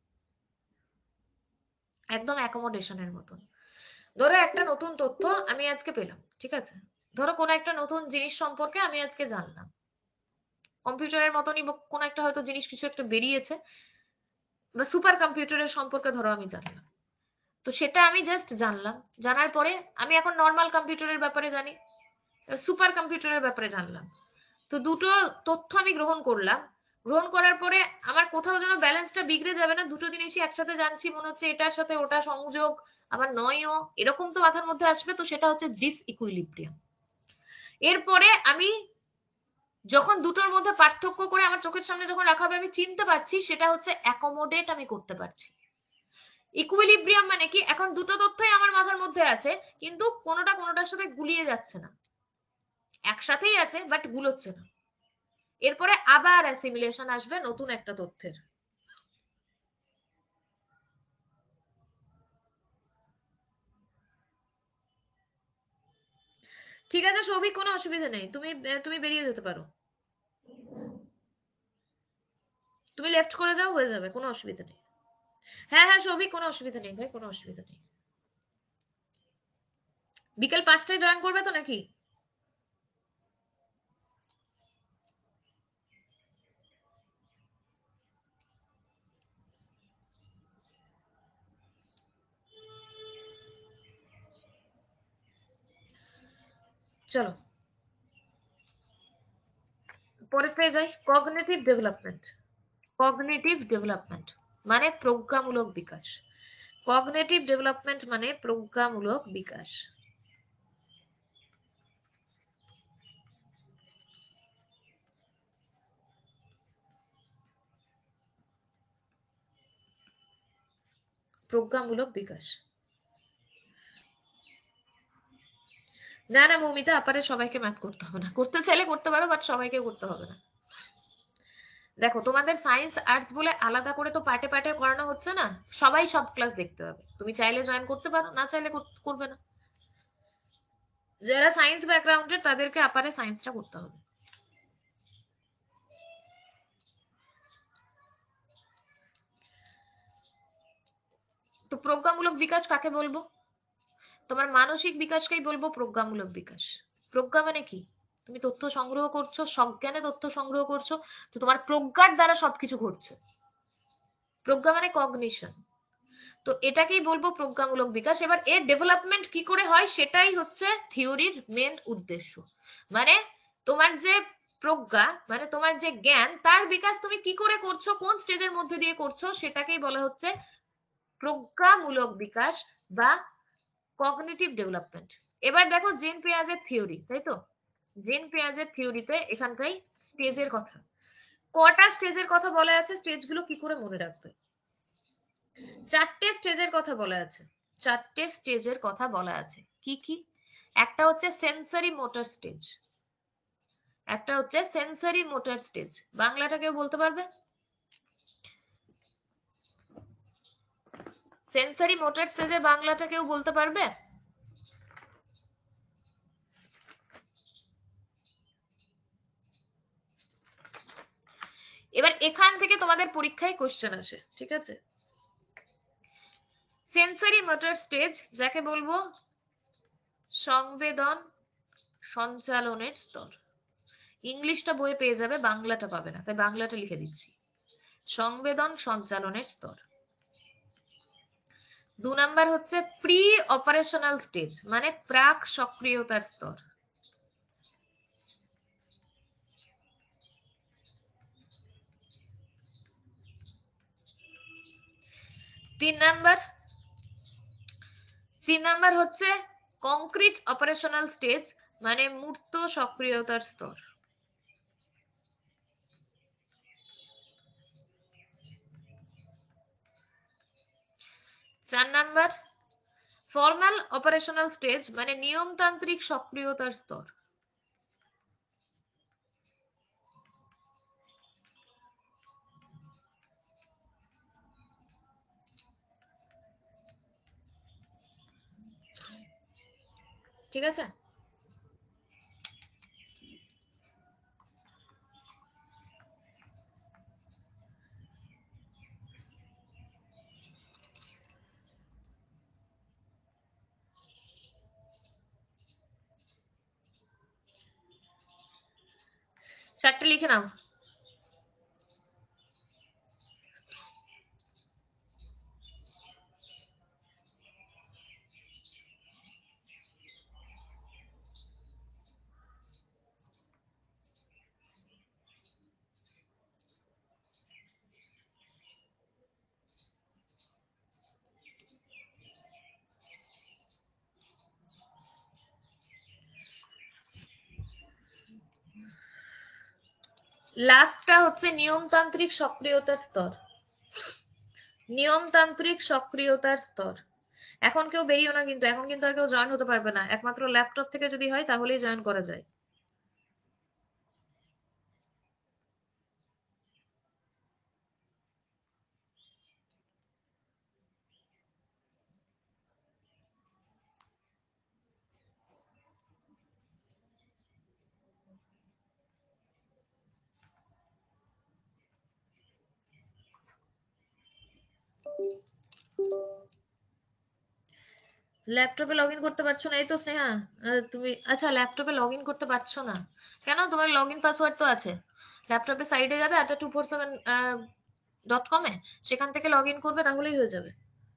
একদম অ্যাকোমোডেশনের মতন। ধরো একটা নতুন তথ্য আমি আজকে পেলাম, ঠিক আছে? ধরো কোনো একটা নতুন জিনিস সম্পর্কে আমি আজকে জানলাম, কম্পিউটারের মতনই কোনো একটা হয়তো জিনিস কিছু একটা বেরিয়েছে, বা সুপার কম্পিউটারের সম্পর্কে ধরো আমি জানলাম। তো সেটা আমি জাস্ট জানলাম, জানার পরে আমি এখন নর্মাল কম্পিউটারের ব্যাপারে জানি, সুপার কম্পিউটারের ব্যাপারে জানলাম। তো দুটো তথ্য আমি গ্রহণ করলাম, গ্রহণ করার পরে আমার কোথাও যেন ব্যালেন্সটা বিগড়ে যাবে না, দুটো জিনিসই একসাথে জানছি, মনে হচ্ছে এটার সাথে ওটা সংযোগ, আবার নয়ও, এরকম তো মাথার মধ্যে আসবে। তো সেটা হচ্ছে ডিসইকুইলিব্রিয়াম। এরপরে আমি যখন দুটোর মধ্যে পার্থক্য করে আমার চোখের সামনে যখন রাখা হবে, আমি চিনতে পারছি, সেটা হচ্ছে অ্যাকোমোডেট আমি করতে পারছি। ইকুইলিব্রিয়াম মানে কি, এখন দুটো তথ্যই আমার মাথার মধ্যে আছে, কিন্তু কোনোটা কোনোটার সাথে গুলিয়ে যাচ্ছে না, একসাথেই আছে বাট গুলোচ্ছে না। এরপরে আবার অ্যাসিমিলেশন আসবে নতুন একটা তথ্যের। ঠিক আছে সৌভিক, কোনো অসুবিধা নেই, তুমি তুমি বেরিয়ে যেতে পারো, তুমি লেফট করে যাও, হয়ে যাবে, কোনো অসুবিধা নেই। হ্যাঁ হ্যাঁ সৌভিক, কোনো অসুবিধা নেই ভাই, কোনো অসুবিধা নেই। বিকেল পাঁচটায় জয়েন করবে তো নাকি? চলো পরেরটায় যাই। Cognitive development. কগনিটিভ ডেভেলপমেন্ট মানে প্রজ্ঞামূলক বিকাশ। কগনিটিভ ডেভেলপমেন্ট মানে প্রজ্ঞামূলক বিকাশ। প্রজ্ঞামূলক বিকাশ। না না মৌমিতা, আপারে সবাইকে ম্যাথ করতে হবে না, করতে চাইলে করতে পারো, বাট সবাইকে করতে হবে না। দেখো তোমাদের সায়েন্স আর্টস বলে আলাদা করে তো পার্টে পার্টে করানো হচ্ছে না, সবাই সব ক্লাস দেখতে হবে। তুমি চাইলে জয়েন করতে পারো, না চাইলে করবে না। যারা সায়েন্স ব্যাকগ্রাউন্ডের তাদেরকে আপারে সায়েন্সটা করতে হবে। তো প্রজ্ঞামূলক বিকাশ কাকে বলবো? তোমার মানসিক বিকাশকেই বলবো প্রজ্ঞামূলক বিকাশ। প্রজ্ঞা মানে কি? তুমি তথ্য সংগ্রহ করছো, সজ্ঞানে তথ্য সংগ্রহ করছো, তো তোমার প্রজ্ঞার দ্বারা সবকিছু ঘটছে। প্রজ্ঞা মানে কগনিশন। তো এটাকেই বলবো প্রজ্ঞামূলক বিকাশ। এবার এর ডেভেলপমেন্ট কি করে হয় সেটাই হচ্ছে থিওরির মেন উদ্দেশ্য। মানে তোমার যে প্রজ্ঞা, মানে তোমার যে জ্ঞান, তার বিকাশ তুমি কি করে করছো, কোন স্টেজের মধ্যে দিয়ে করছো, সেটাকেই বলা হচ্ছে প্রজ্ঞামূলক বিকাশ বা কগনিটিভ ডেভেলপমেন্ট। এবার দেখো জেন পিয়াজের থিওরি, তাই তো? জেন পিয়াজের থিওরিতে এখানটাই স্টেজের কথা, কটা স্টেজের কথা বলা আছে, স্টেজগুলো কি করে মনে রাখবে? চারটে স্টেজের কথা বলা আছে। চারটে স্টেজের কথা বলা আছে। কি কি? একটা হচ্ছে সেন্সরি মোটর স্টেজ, একটা হচ্ছে সেন্সরি মোটর স্টেজ। বাংলাটা কেউ বলতে পারবে? সেন্সরি মোটর স্টেজের বাংলাটা কেউ বলতে পারবে? এবার এখান থেকে তোমাদের পরীক্ষায় কোশ্চেন আসে, ঠিক আছে? সেন্সরি মোটর স্টেজ যাকে বলবো সংবেদন সঞ্চালনের স্তর। ইংলিশটা বইয়ে পেয়ে যাবে, বাংলাটা পাবে না, তাই বাংলাটা লিখে দিচ্ছি। সংবেদন সঞ্চালনের স্তর। দু নাম্বার হচ্ছে প্রি অপারেশনাল স্টেজ, মানে প্রাক সক্রিয়তার স্তর। তিন নাম্বার তিন নাম্বার হচ্ছে কংক্রিট অপারেশনাল স্টেজ মানে মূর্ত সক্রিয়তার স্তর। চার নাম্বার ফর্মাল অপারেশনাল স্টেজ মানে নিয়মতান্ত্রিক সক্রিয়তার স্তর। ঠিক আছে, চারটে লিখে নাও। লাস্টটা হচ্ছে নিয়মতান্ত্রিক সক্রিয়তার স্তর। নিয়মতান্ত্রিক সক্রিয়তার স্তর। এখন কেউ বেরিয়েও না কিন্তু, এখন কিন্তু আর কেউ জয়েন হতে পারবে না, একমাত্র ল্যাপটপ থেকে যদি হয় তাহলেই জয়েন করা যায়। ল্যাপটপে লগ ইন করতে পারছো না? এই তো স্নেহা তুমি, আচ্ছা ল্যাপটপে লগ ইন করতে পারছো না কেন? তোমার লগ ইন পাসওয়ার্ড তো আছে। ল্যাপটপে সাইডে যাবে আটা টু ফোর সেভেন ডট কমে, সেখান থেকে লগ ইন করবে, তাহলেই হয়ে যাবে।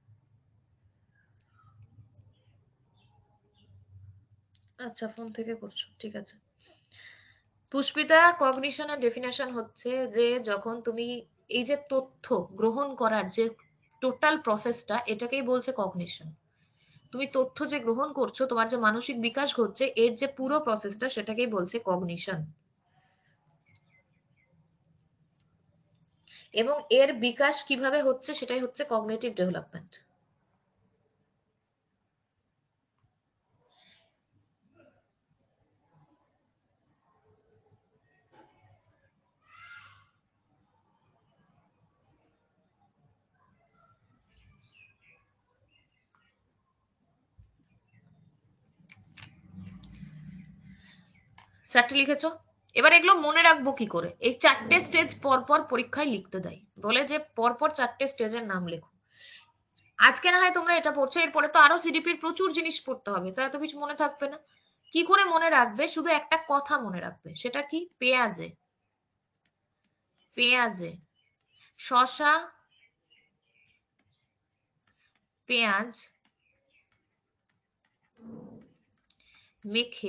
আচ্ছা ফোন থেকে করছো, ঠিক আছে। পুষ্পিতা, কগনিশনের ডেফিনেশন হচ্ছে যে যখন তুমি এই যে তথ্য গ্রহণ করার যে টোটাল প্রসেসটা, এটাকেই বলছে কগনিশন। তুমি তথ্য যে গ্রহণ করছো, তোমার যে মানসিক বিকাশ ঘটছে, এর যে পুরো প্রসেসটা সেটাকেই বলছে কগনিশন। এবং এর বিকাশ কিভাবে হচ্ছে সেটাই হচ্ছে কগনিটিভ ডেভেলপমেন্ট। চারটে লিখেছো? এবার এগুলো মনে রাখবো কি করে? এই চারটে স্টেজ পরপর পরীক্ষায় লিখতে দেয়, বলে যে পরপর চারটে স্টেজের নাম লেখো। আজকে না হয় তোমরা এটা পড়ছো, এরপরে তো আরো সিডিপির প্রচুর জিনিস পড়তে হবে, তো এত কিছু মনে থাকবে না। কি করে মনে রাখবে? শুধু একটা কথা মনে রাখবে, সেটা কি? পেঁয়াজে, পেঁয়াজে শশা, পেঁয়াজ মেখে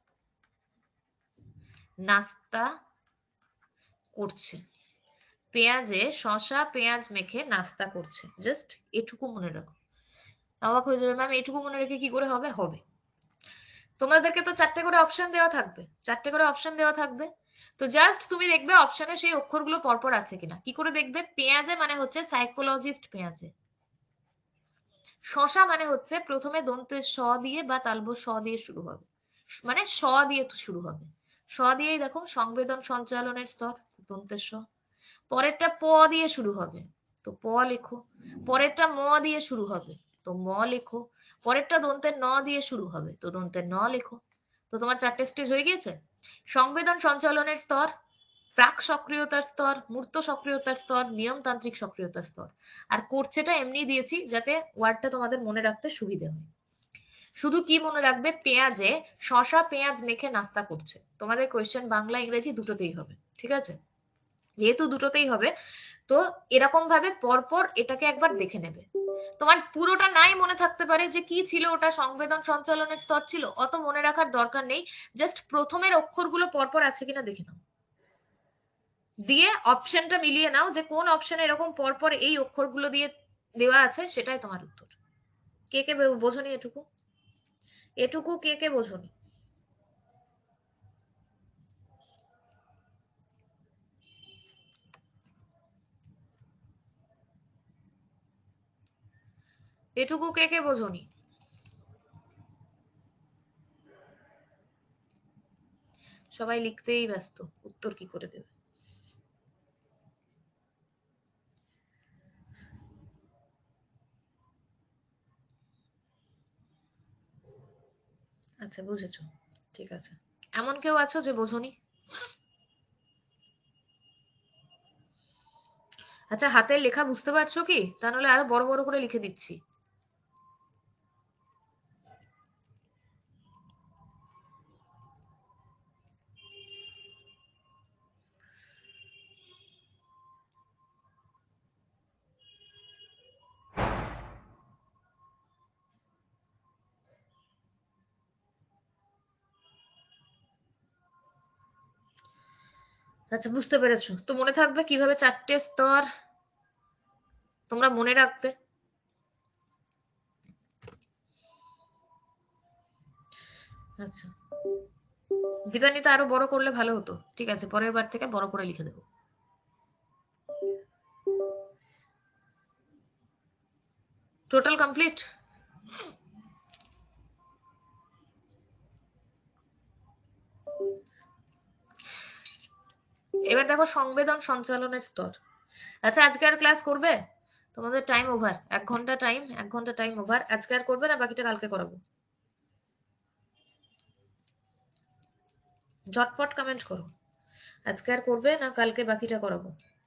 নাস্তা করছে। পেঁয়াজে শশা পেঁয়াজ মেখে নাস্তা করছে, জাস্ট এটুকু মনে রাখো। অবাক হয়ে যাবে, ম্যাম এটুকু মনে রেখে কি করে হবে? হবে। তোমাদেরকে তো চারটে করে অপশন দেওয়া থাকবে, চারটে করে অপশন দেওয়া থাকবে, তো জাস্ট তুমি দেখবে অপশনে সেই অক্ষরগুলো পরপর আছে কিনা। কি করে দেখবে? পেঁয়াজে মানে হচ্ছে সাইকোলজিস্ট পেঁয়াজে। শশা মানে হচ্ছে প্রথমে দন্তে স দিয়ে বা তালব স দিয়ে শুরু হবে, মানে স দিয়ে তো শুরু হবে, স দিয়েই দেখো সংবেদন সঞ্চালনের স্তর, দন্তের স। পরেরটা প দিয়ে শুরু হবে, তো প লেখো। পরেরটা ম দিয়ে শুরু হবে, তো ম লেখো। পরেরটা দন্তের ন দিয়ে শুরু হবে, তো দন্তের ন লেখো। তো তোমার চারটে স্টেজ হয়ে গিয়েছে। সংবেদন সঞ্চালনের স্তর, প্রাক সক্রিয়তার স্তর, মূর্ত সক্রিয়তার স্তর, নিয়মতান্ত্রিক সক্রিয়তার স্তর। আর করছেটা এমনি দিয়েছি যাতে ওয়ার্ডটা তোমাদের মনে রাখতে সুবিধে হয়। শুধু কি মনে রাখবে? পেঁয়াজে শশা পেঁয়াজ মেখে নাস্তা করছে। তোমাদের কোয়েশ্চেন বাংলা ইংরেজি দুটোতেই হবে, ঠিক আছে? যেহেতু দুটোতেই হবে, তো এরকম ভাবে পরপর এটাকে একবার দেখে নেবে। তোমার পুরোটা নাই মনে থাকতে পারে যে কি ছিল ওটা, সংবেদন সঞ্চালনের স্তর ছিল, অত মনে রাখার দরকার নেই। জাস্ট প্রথমের অক্ষরগুলো পরপর আছে কিনা দেখে নাও, দিয়ে অপশনটা মিলিয়ে নাও যে কোন অপশনে এরকম পরপর এই অক্ষরগুলো দিয়ে দেওয়া আছে, সেটাই তোমার উত্তর। কে কে বোঝনি এটুকু? এটুকু কে কে বোঝনি? এটুকু কে কে বোঝনি? সবাই লিখতেই ব্যস্ত, উত্তর কি করে দেবে? আচ্ছা বুঝেছো, ঠিক আছে। এমন কেউ আছো যে বোঝনি? আচ্ছা হাতের লেখা বুঝতে পারছো কি? তা নাহলে আরো বড় বড় করে লিখে দিচ্ছি। আচ্ছা বুঝতে পেরেছো তো? মনে থাকবে কিভাবে চারটে স্তর তোমরা মনে রাখবে? আচ্ছা দীপান্বিতা আরো বড় করলে ভালো হতো। ঠিক আছে, পরের বার থেকে বড় করে লিখে দেবো। Total complete. এবার দেখো সংবেদন সঞ্চালনের স্তর। আচ্ছা আজকে আর ক্লাস করবে? তোমাদের টাইম ওভার, এক ঘন্টা টাইম, এক ঘন্টা টাইম ওভার। আজকে আর করবে না, বাকিটা কালকে করাবো। ঝটপট কমেন্ট করো, আজকে আর করবে না কালকে বাকিটা করাবো।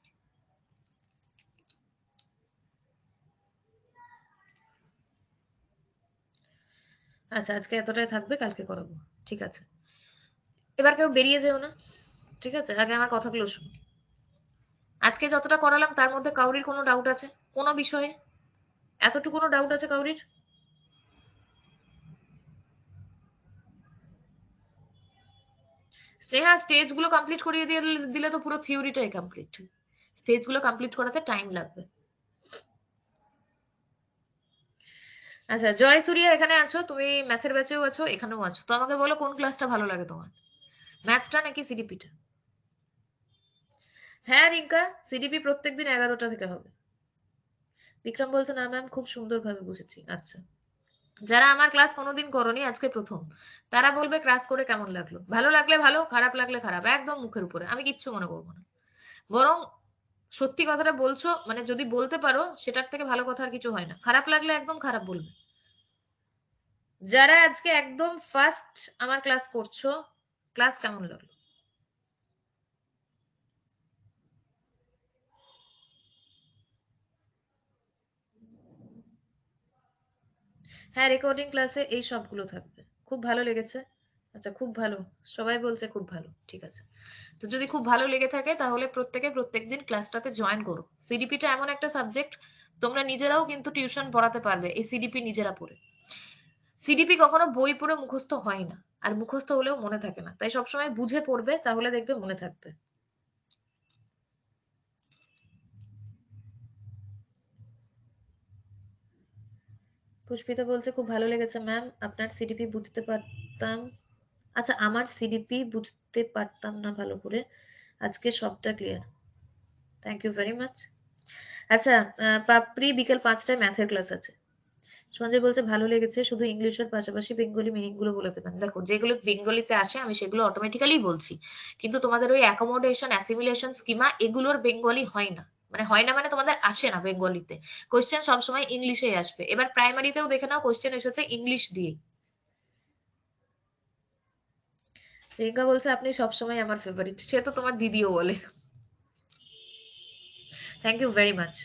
আচ্ছা আজকে এতটাই থাকবে, কালকে করাবো। ঠিক আছে, এবার কেউ বেরিয়ে যেও না। ঠিক আছে, আগে আমার কথাগুলো শুনো। আজকে যতটা করালাম তার মধ্যে কাউরির কোনো ডাউট আছে কোনো বিষয়ে? এতটুকু কোনো ডাউট আছে কাউরির? স্নেহা স্টেজ গুলো কমপ্লিট করিয়ে দিয়ে দিলে তো পুরো থিওরিটাই কমপ্লিট। স্টেজ গুলো কমপ্লিট করাতে টাইম লাগবে। আচ্ছা জয়সুরিয়া এখানে আছো, তুমি ম্যাথের ব্যাচেও আছো, এখানেও আছো, তো আমাকে বলো কোন ক্লাসটা ভালো লাগে তোমার, ম্যাথটা নাকি সিডিপিটা? হ্যাঁ রিঙ্কা, সিডিপি প্রত্যেকদিন এগারোটা থেকে হবে। বিক্রম বলছে না ম্যাম, খুব সুন্দরভাবে বুঝেছি। আচ্ছা, যারা আমার ক্লাস কোনোদিন করোনি আজকে প্রথম, তারা বলবে ক্লাস করে কেমন লাগলো। ভালো লাগলে ভালো, খারাপ লাগলে খারাপ, একদম মুখের উপরে, আমি কিচ্ছু মনে করবো না। বরং সত্যি কথাটা বলছো মানে যদি বলতে পারো সেটার থেকে ভালো কথা আর কিছু হয় না। খারাপ লাগলে একদম খারাপ বলবে। যারা আজকে একদম ফার্স্ট আমার ক্লাস করছো, ক্লাস কেমন লাগলো? হ্যাঁ রেকর্ডিং ক্লাসে এই সবগুলো থাকবে। খুব ভালো লেগেছে? আচ্ছা খুব ভালো, সবাই বলছে খুব ভালো, ঠিক আছে। তো যদি খুব ভালো লেগে থাকে তাহলে প্রত্যেকে প্রত্যেকদিন ক্লাসটাতে জয়েন করো। সিডিপিটা এমন একটা সাবজেক্ট, তোমরা নিজেরাও কিন্তু টিউশন পড়াতে পারবে এই সিডিপি নিজেরা পড়ে। সিডিপি কখনো বই পড়ে মুখস্থ হয় না, আর মুখস্থ হলেও মনে থাকে না, তাই সবসময় বুঝে পড়বে, তাহলে দেখবে মনে থাকবে। পুষ্পিতা বলছে খুব ভালো লেগেছে ম্যাম, আপনার সিডিপি বুঝতে পারতাম। আচ্ছা আমার সিডিপি বুঝতে পারতাম না ভালো করে, আজকে সবটা clear, thank you very much. আচ্ছা আহ, পাপড়ি বিকেল পাঁচটায় ম্যাথের ক্লাস আছে। সঞ্জয় বলছে ভালো লেগেছে, শুধু ইংলিশের পাশাপাশি বেঙ্গলি মিনিং গুলো বলে দেবেন। দেখো যেগুলো বেঙ্গলিতে আসে আমি সেগুলো অটোমেটিক্যালি বলছি, কিন্তু তোমাদের ওই অ্যাকোমোডেশন অ্যাসিমিলেশন স্কিমা এগুলোর বেঙ্গলি হয় না। মানে হয় না মানে তোমাদের আসে না বেঙ্গলিতে, কোশ্চেন সবসময় ইংলিশেই আসবে। এবার প্রাইমারিতেও দেখে নাও কোশ্চেন এসেছে ইংলিশ দিয়ে। রিঙ্কা বলছে আপনি সবসময় আমার ফেভারিট, সে তো তোমার দিদিও বলে। Thank you very much.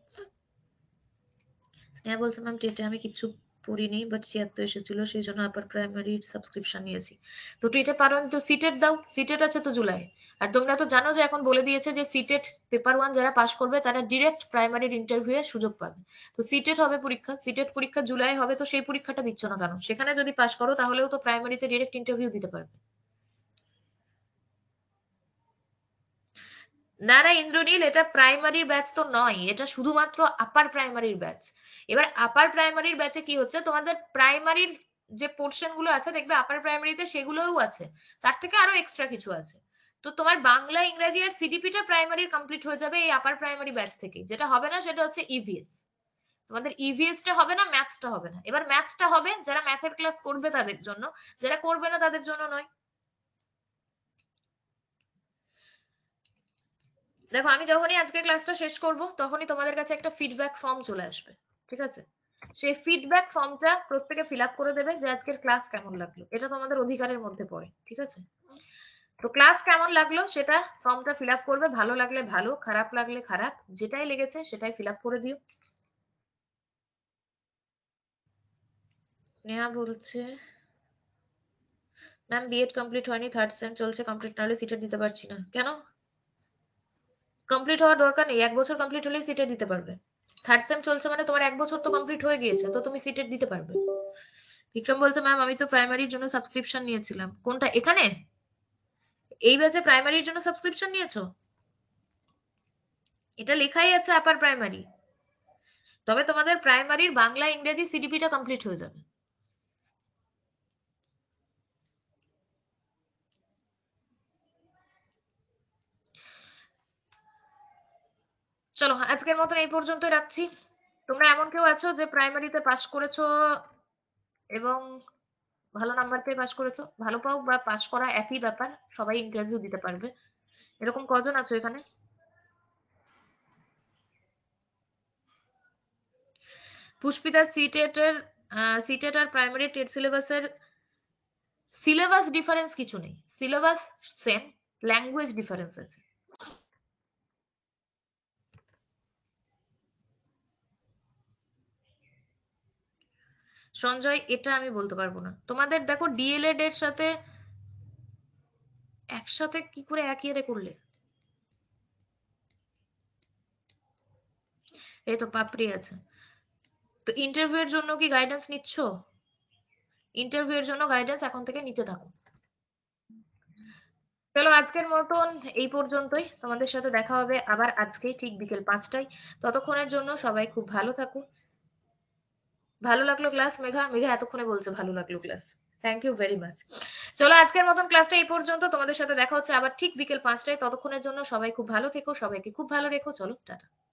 Sneha বলছে ম্যাম টেটে আমি কিছু পড়িনি, বাট ছিয়াত্তর এসেছিল, সেই জন্য আপার প্রাইমারির সাবস্ক্রিপশন নিয়েছি। তো টেটে পারো তো সিটেট দাও, সিটেট আছে তো জুলাই। আর তোমরা তো জানো যে এখন বলে দিয়েছে যে সিটেট পেপার ওয়ান যারা পাশ করবে তারা ডিরেক্ট প্রাইমারির ইন্টারভিউ এর সুযোগ পাবে। তো সিটেট হবে পরীক্ষা, সিটেট পরীক্ষা জুলাই হবে, তো সেই পরীক্ষাটা দিচ্ছ না কেন? সেখানে যদি পাশ করো তাহলেও তো প্রাইমারিতে ডিরেক্ট ইন্টারভিউ দিতে পারবে। না না ইন্দ্রনীল, এটা প্রাইমারির ব্যাচ তো নয়, এটা শুধুমাত্র আপার প্রাইমারির ব্যাচ। এবার আপার প্রাইমারির ব্যাচে কি হচ্ছে, তোমাদের প্রাইমারির যে পোর্শন গুলো আছে দেখবে আপার প্রাইমারিতে সেগুলোও আছে, তার থেকে আরো এক্সট্রা কিছু আছে। তো তোমার বাংলা, ইংরেজি আর সিডিপিটা প্রাইমারির কমপ্লিট হয়ে যাবে এই আপার প্রাইমারি ব্যাচ থেকে। যেটা হবে না সেটা হচ্ছে ইভিএস। তোমাদের ইভিএসটা হবে না, ম্যাথসটা হবে না। এবার ম্যাথসটা হবে যারা ম্যাথের ক্লাস করবে তাদের জন্য, যারা করবে না তাদের জন্য নয়। দেখো আমি যখনই আজকে ক্লাসটা শেষ করব তখনই তোমাদের কাছে একটা ফিডব্যাক ফর্ম চলে আসবে, ঠিক আছে? সেই ফিডব্যাক ফর্মটা প্রত্যেকে ফিল আপ করে দেবে যে আজকের ক্লাস কেমন লাগলো। এটা তোমাদের অধিকারের মধ্যে পড়ে, ঠিক আছে? তো ক্লাস কেমন লাগলো সেটা ফর্মটা ফিল আপ করবে। ভালো লাগলে ভালো, খারাপ লাগলে খারাপ, যেটাই লেগেছে সেটাই ফিল আপ করে দিও। নেহা বলছে ম্যাম বিএড কমপ্লিট হয়নি, থার্ড সেম চলছে, কমপ্লিট না হলে সিটের দিতে পারছি না। কেন? কমপ্লিট হওয়ার দরকার নেই, এক বছর কমপ্লিট হলেই সিটের দিতে পারবে। থার্ড সেম চলছে মানে তোমার এক বছর তো কমপ্লিট হয়ে গিয়েছে, তো তুমি সিটের দিতে পারবে। বিক্রম বলছে ম্যাম আমি তো প্রাইমারির জন্য সাবস্ক্রিপশন নিয়েছিলাম। কোনটা? এখানে এই ব্যাচে প্রাইমারির জন্য সাবস্ক্রিপশন নিয়েছো? এটা লেখাই আছে আপার প্রাইমারি। তবে তোমাদের প্রাইমারির বাংলা, ইংরেজি সিডিপিটা কমপ্লিট হয়ে যাবে। চলো আজকের মতন এই পর্যন্তই রাখছি। তোমরা এমন কেউ আছো যে প্রাইমারিতে পাস করেছো এবং ভালো নাম্বার পেয়ে পাস করেছো? ভালো পাও বা পাস করা একই ব্যাপার, সবাই ইন্টারভিউ দিতে পারবে। এরকম কজন আছো এখানে? পুষ্পিতা সিটেট এর সিটেট আর প্রাইমারি টেট সিলেবাসের সিলেবাস ডিফারেন্স কিছু নেই, সিলেবাস সেম, ল্যাঙ্গুয়েজ ডিফারেন্স আছে। সঞ্জয় এটা আমি বলতে পারবো না। তোমাদের দেখো ডিএলএড এর সাথে একসাথে কি করে এক ইয়ারে করলে? এই তো পাপড়ি আছে। তো ইন্টারভিউ এর জন্য কি গাইডেন্স নিচ্ছ? ইন্টারভিউ এর জন্য গাইডেন্স এখন থেকে নিতে থাকো। চলো আজকের মতন এই পর্যন্তই। তোমাদের সাথে দেখা হবে আবার আজকেই ঠিক বিকেল পাঁচটায়। ততক্ষণের জন্য সবাই খুব ভালো থাকো। ভালো লাগলো ক্লাস? মেঘা মেঘা এতক্ষণে বলছে ভালো লাগলো class. Thank you very much. চলো আজকের মতন ক্লাসটা এই পর্যন্ত। তোমাদের সাথে দেখা হচ্ছে আবার ঠিক বিকেল পাঁচটায়। ততক্ষণের জন্য সবাই খুব ভালো থেকো, সবাইকে খুব ভালো রেখো। চলো টাটা।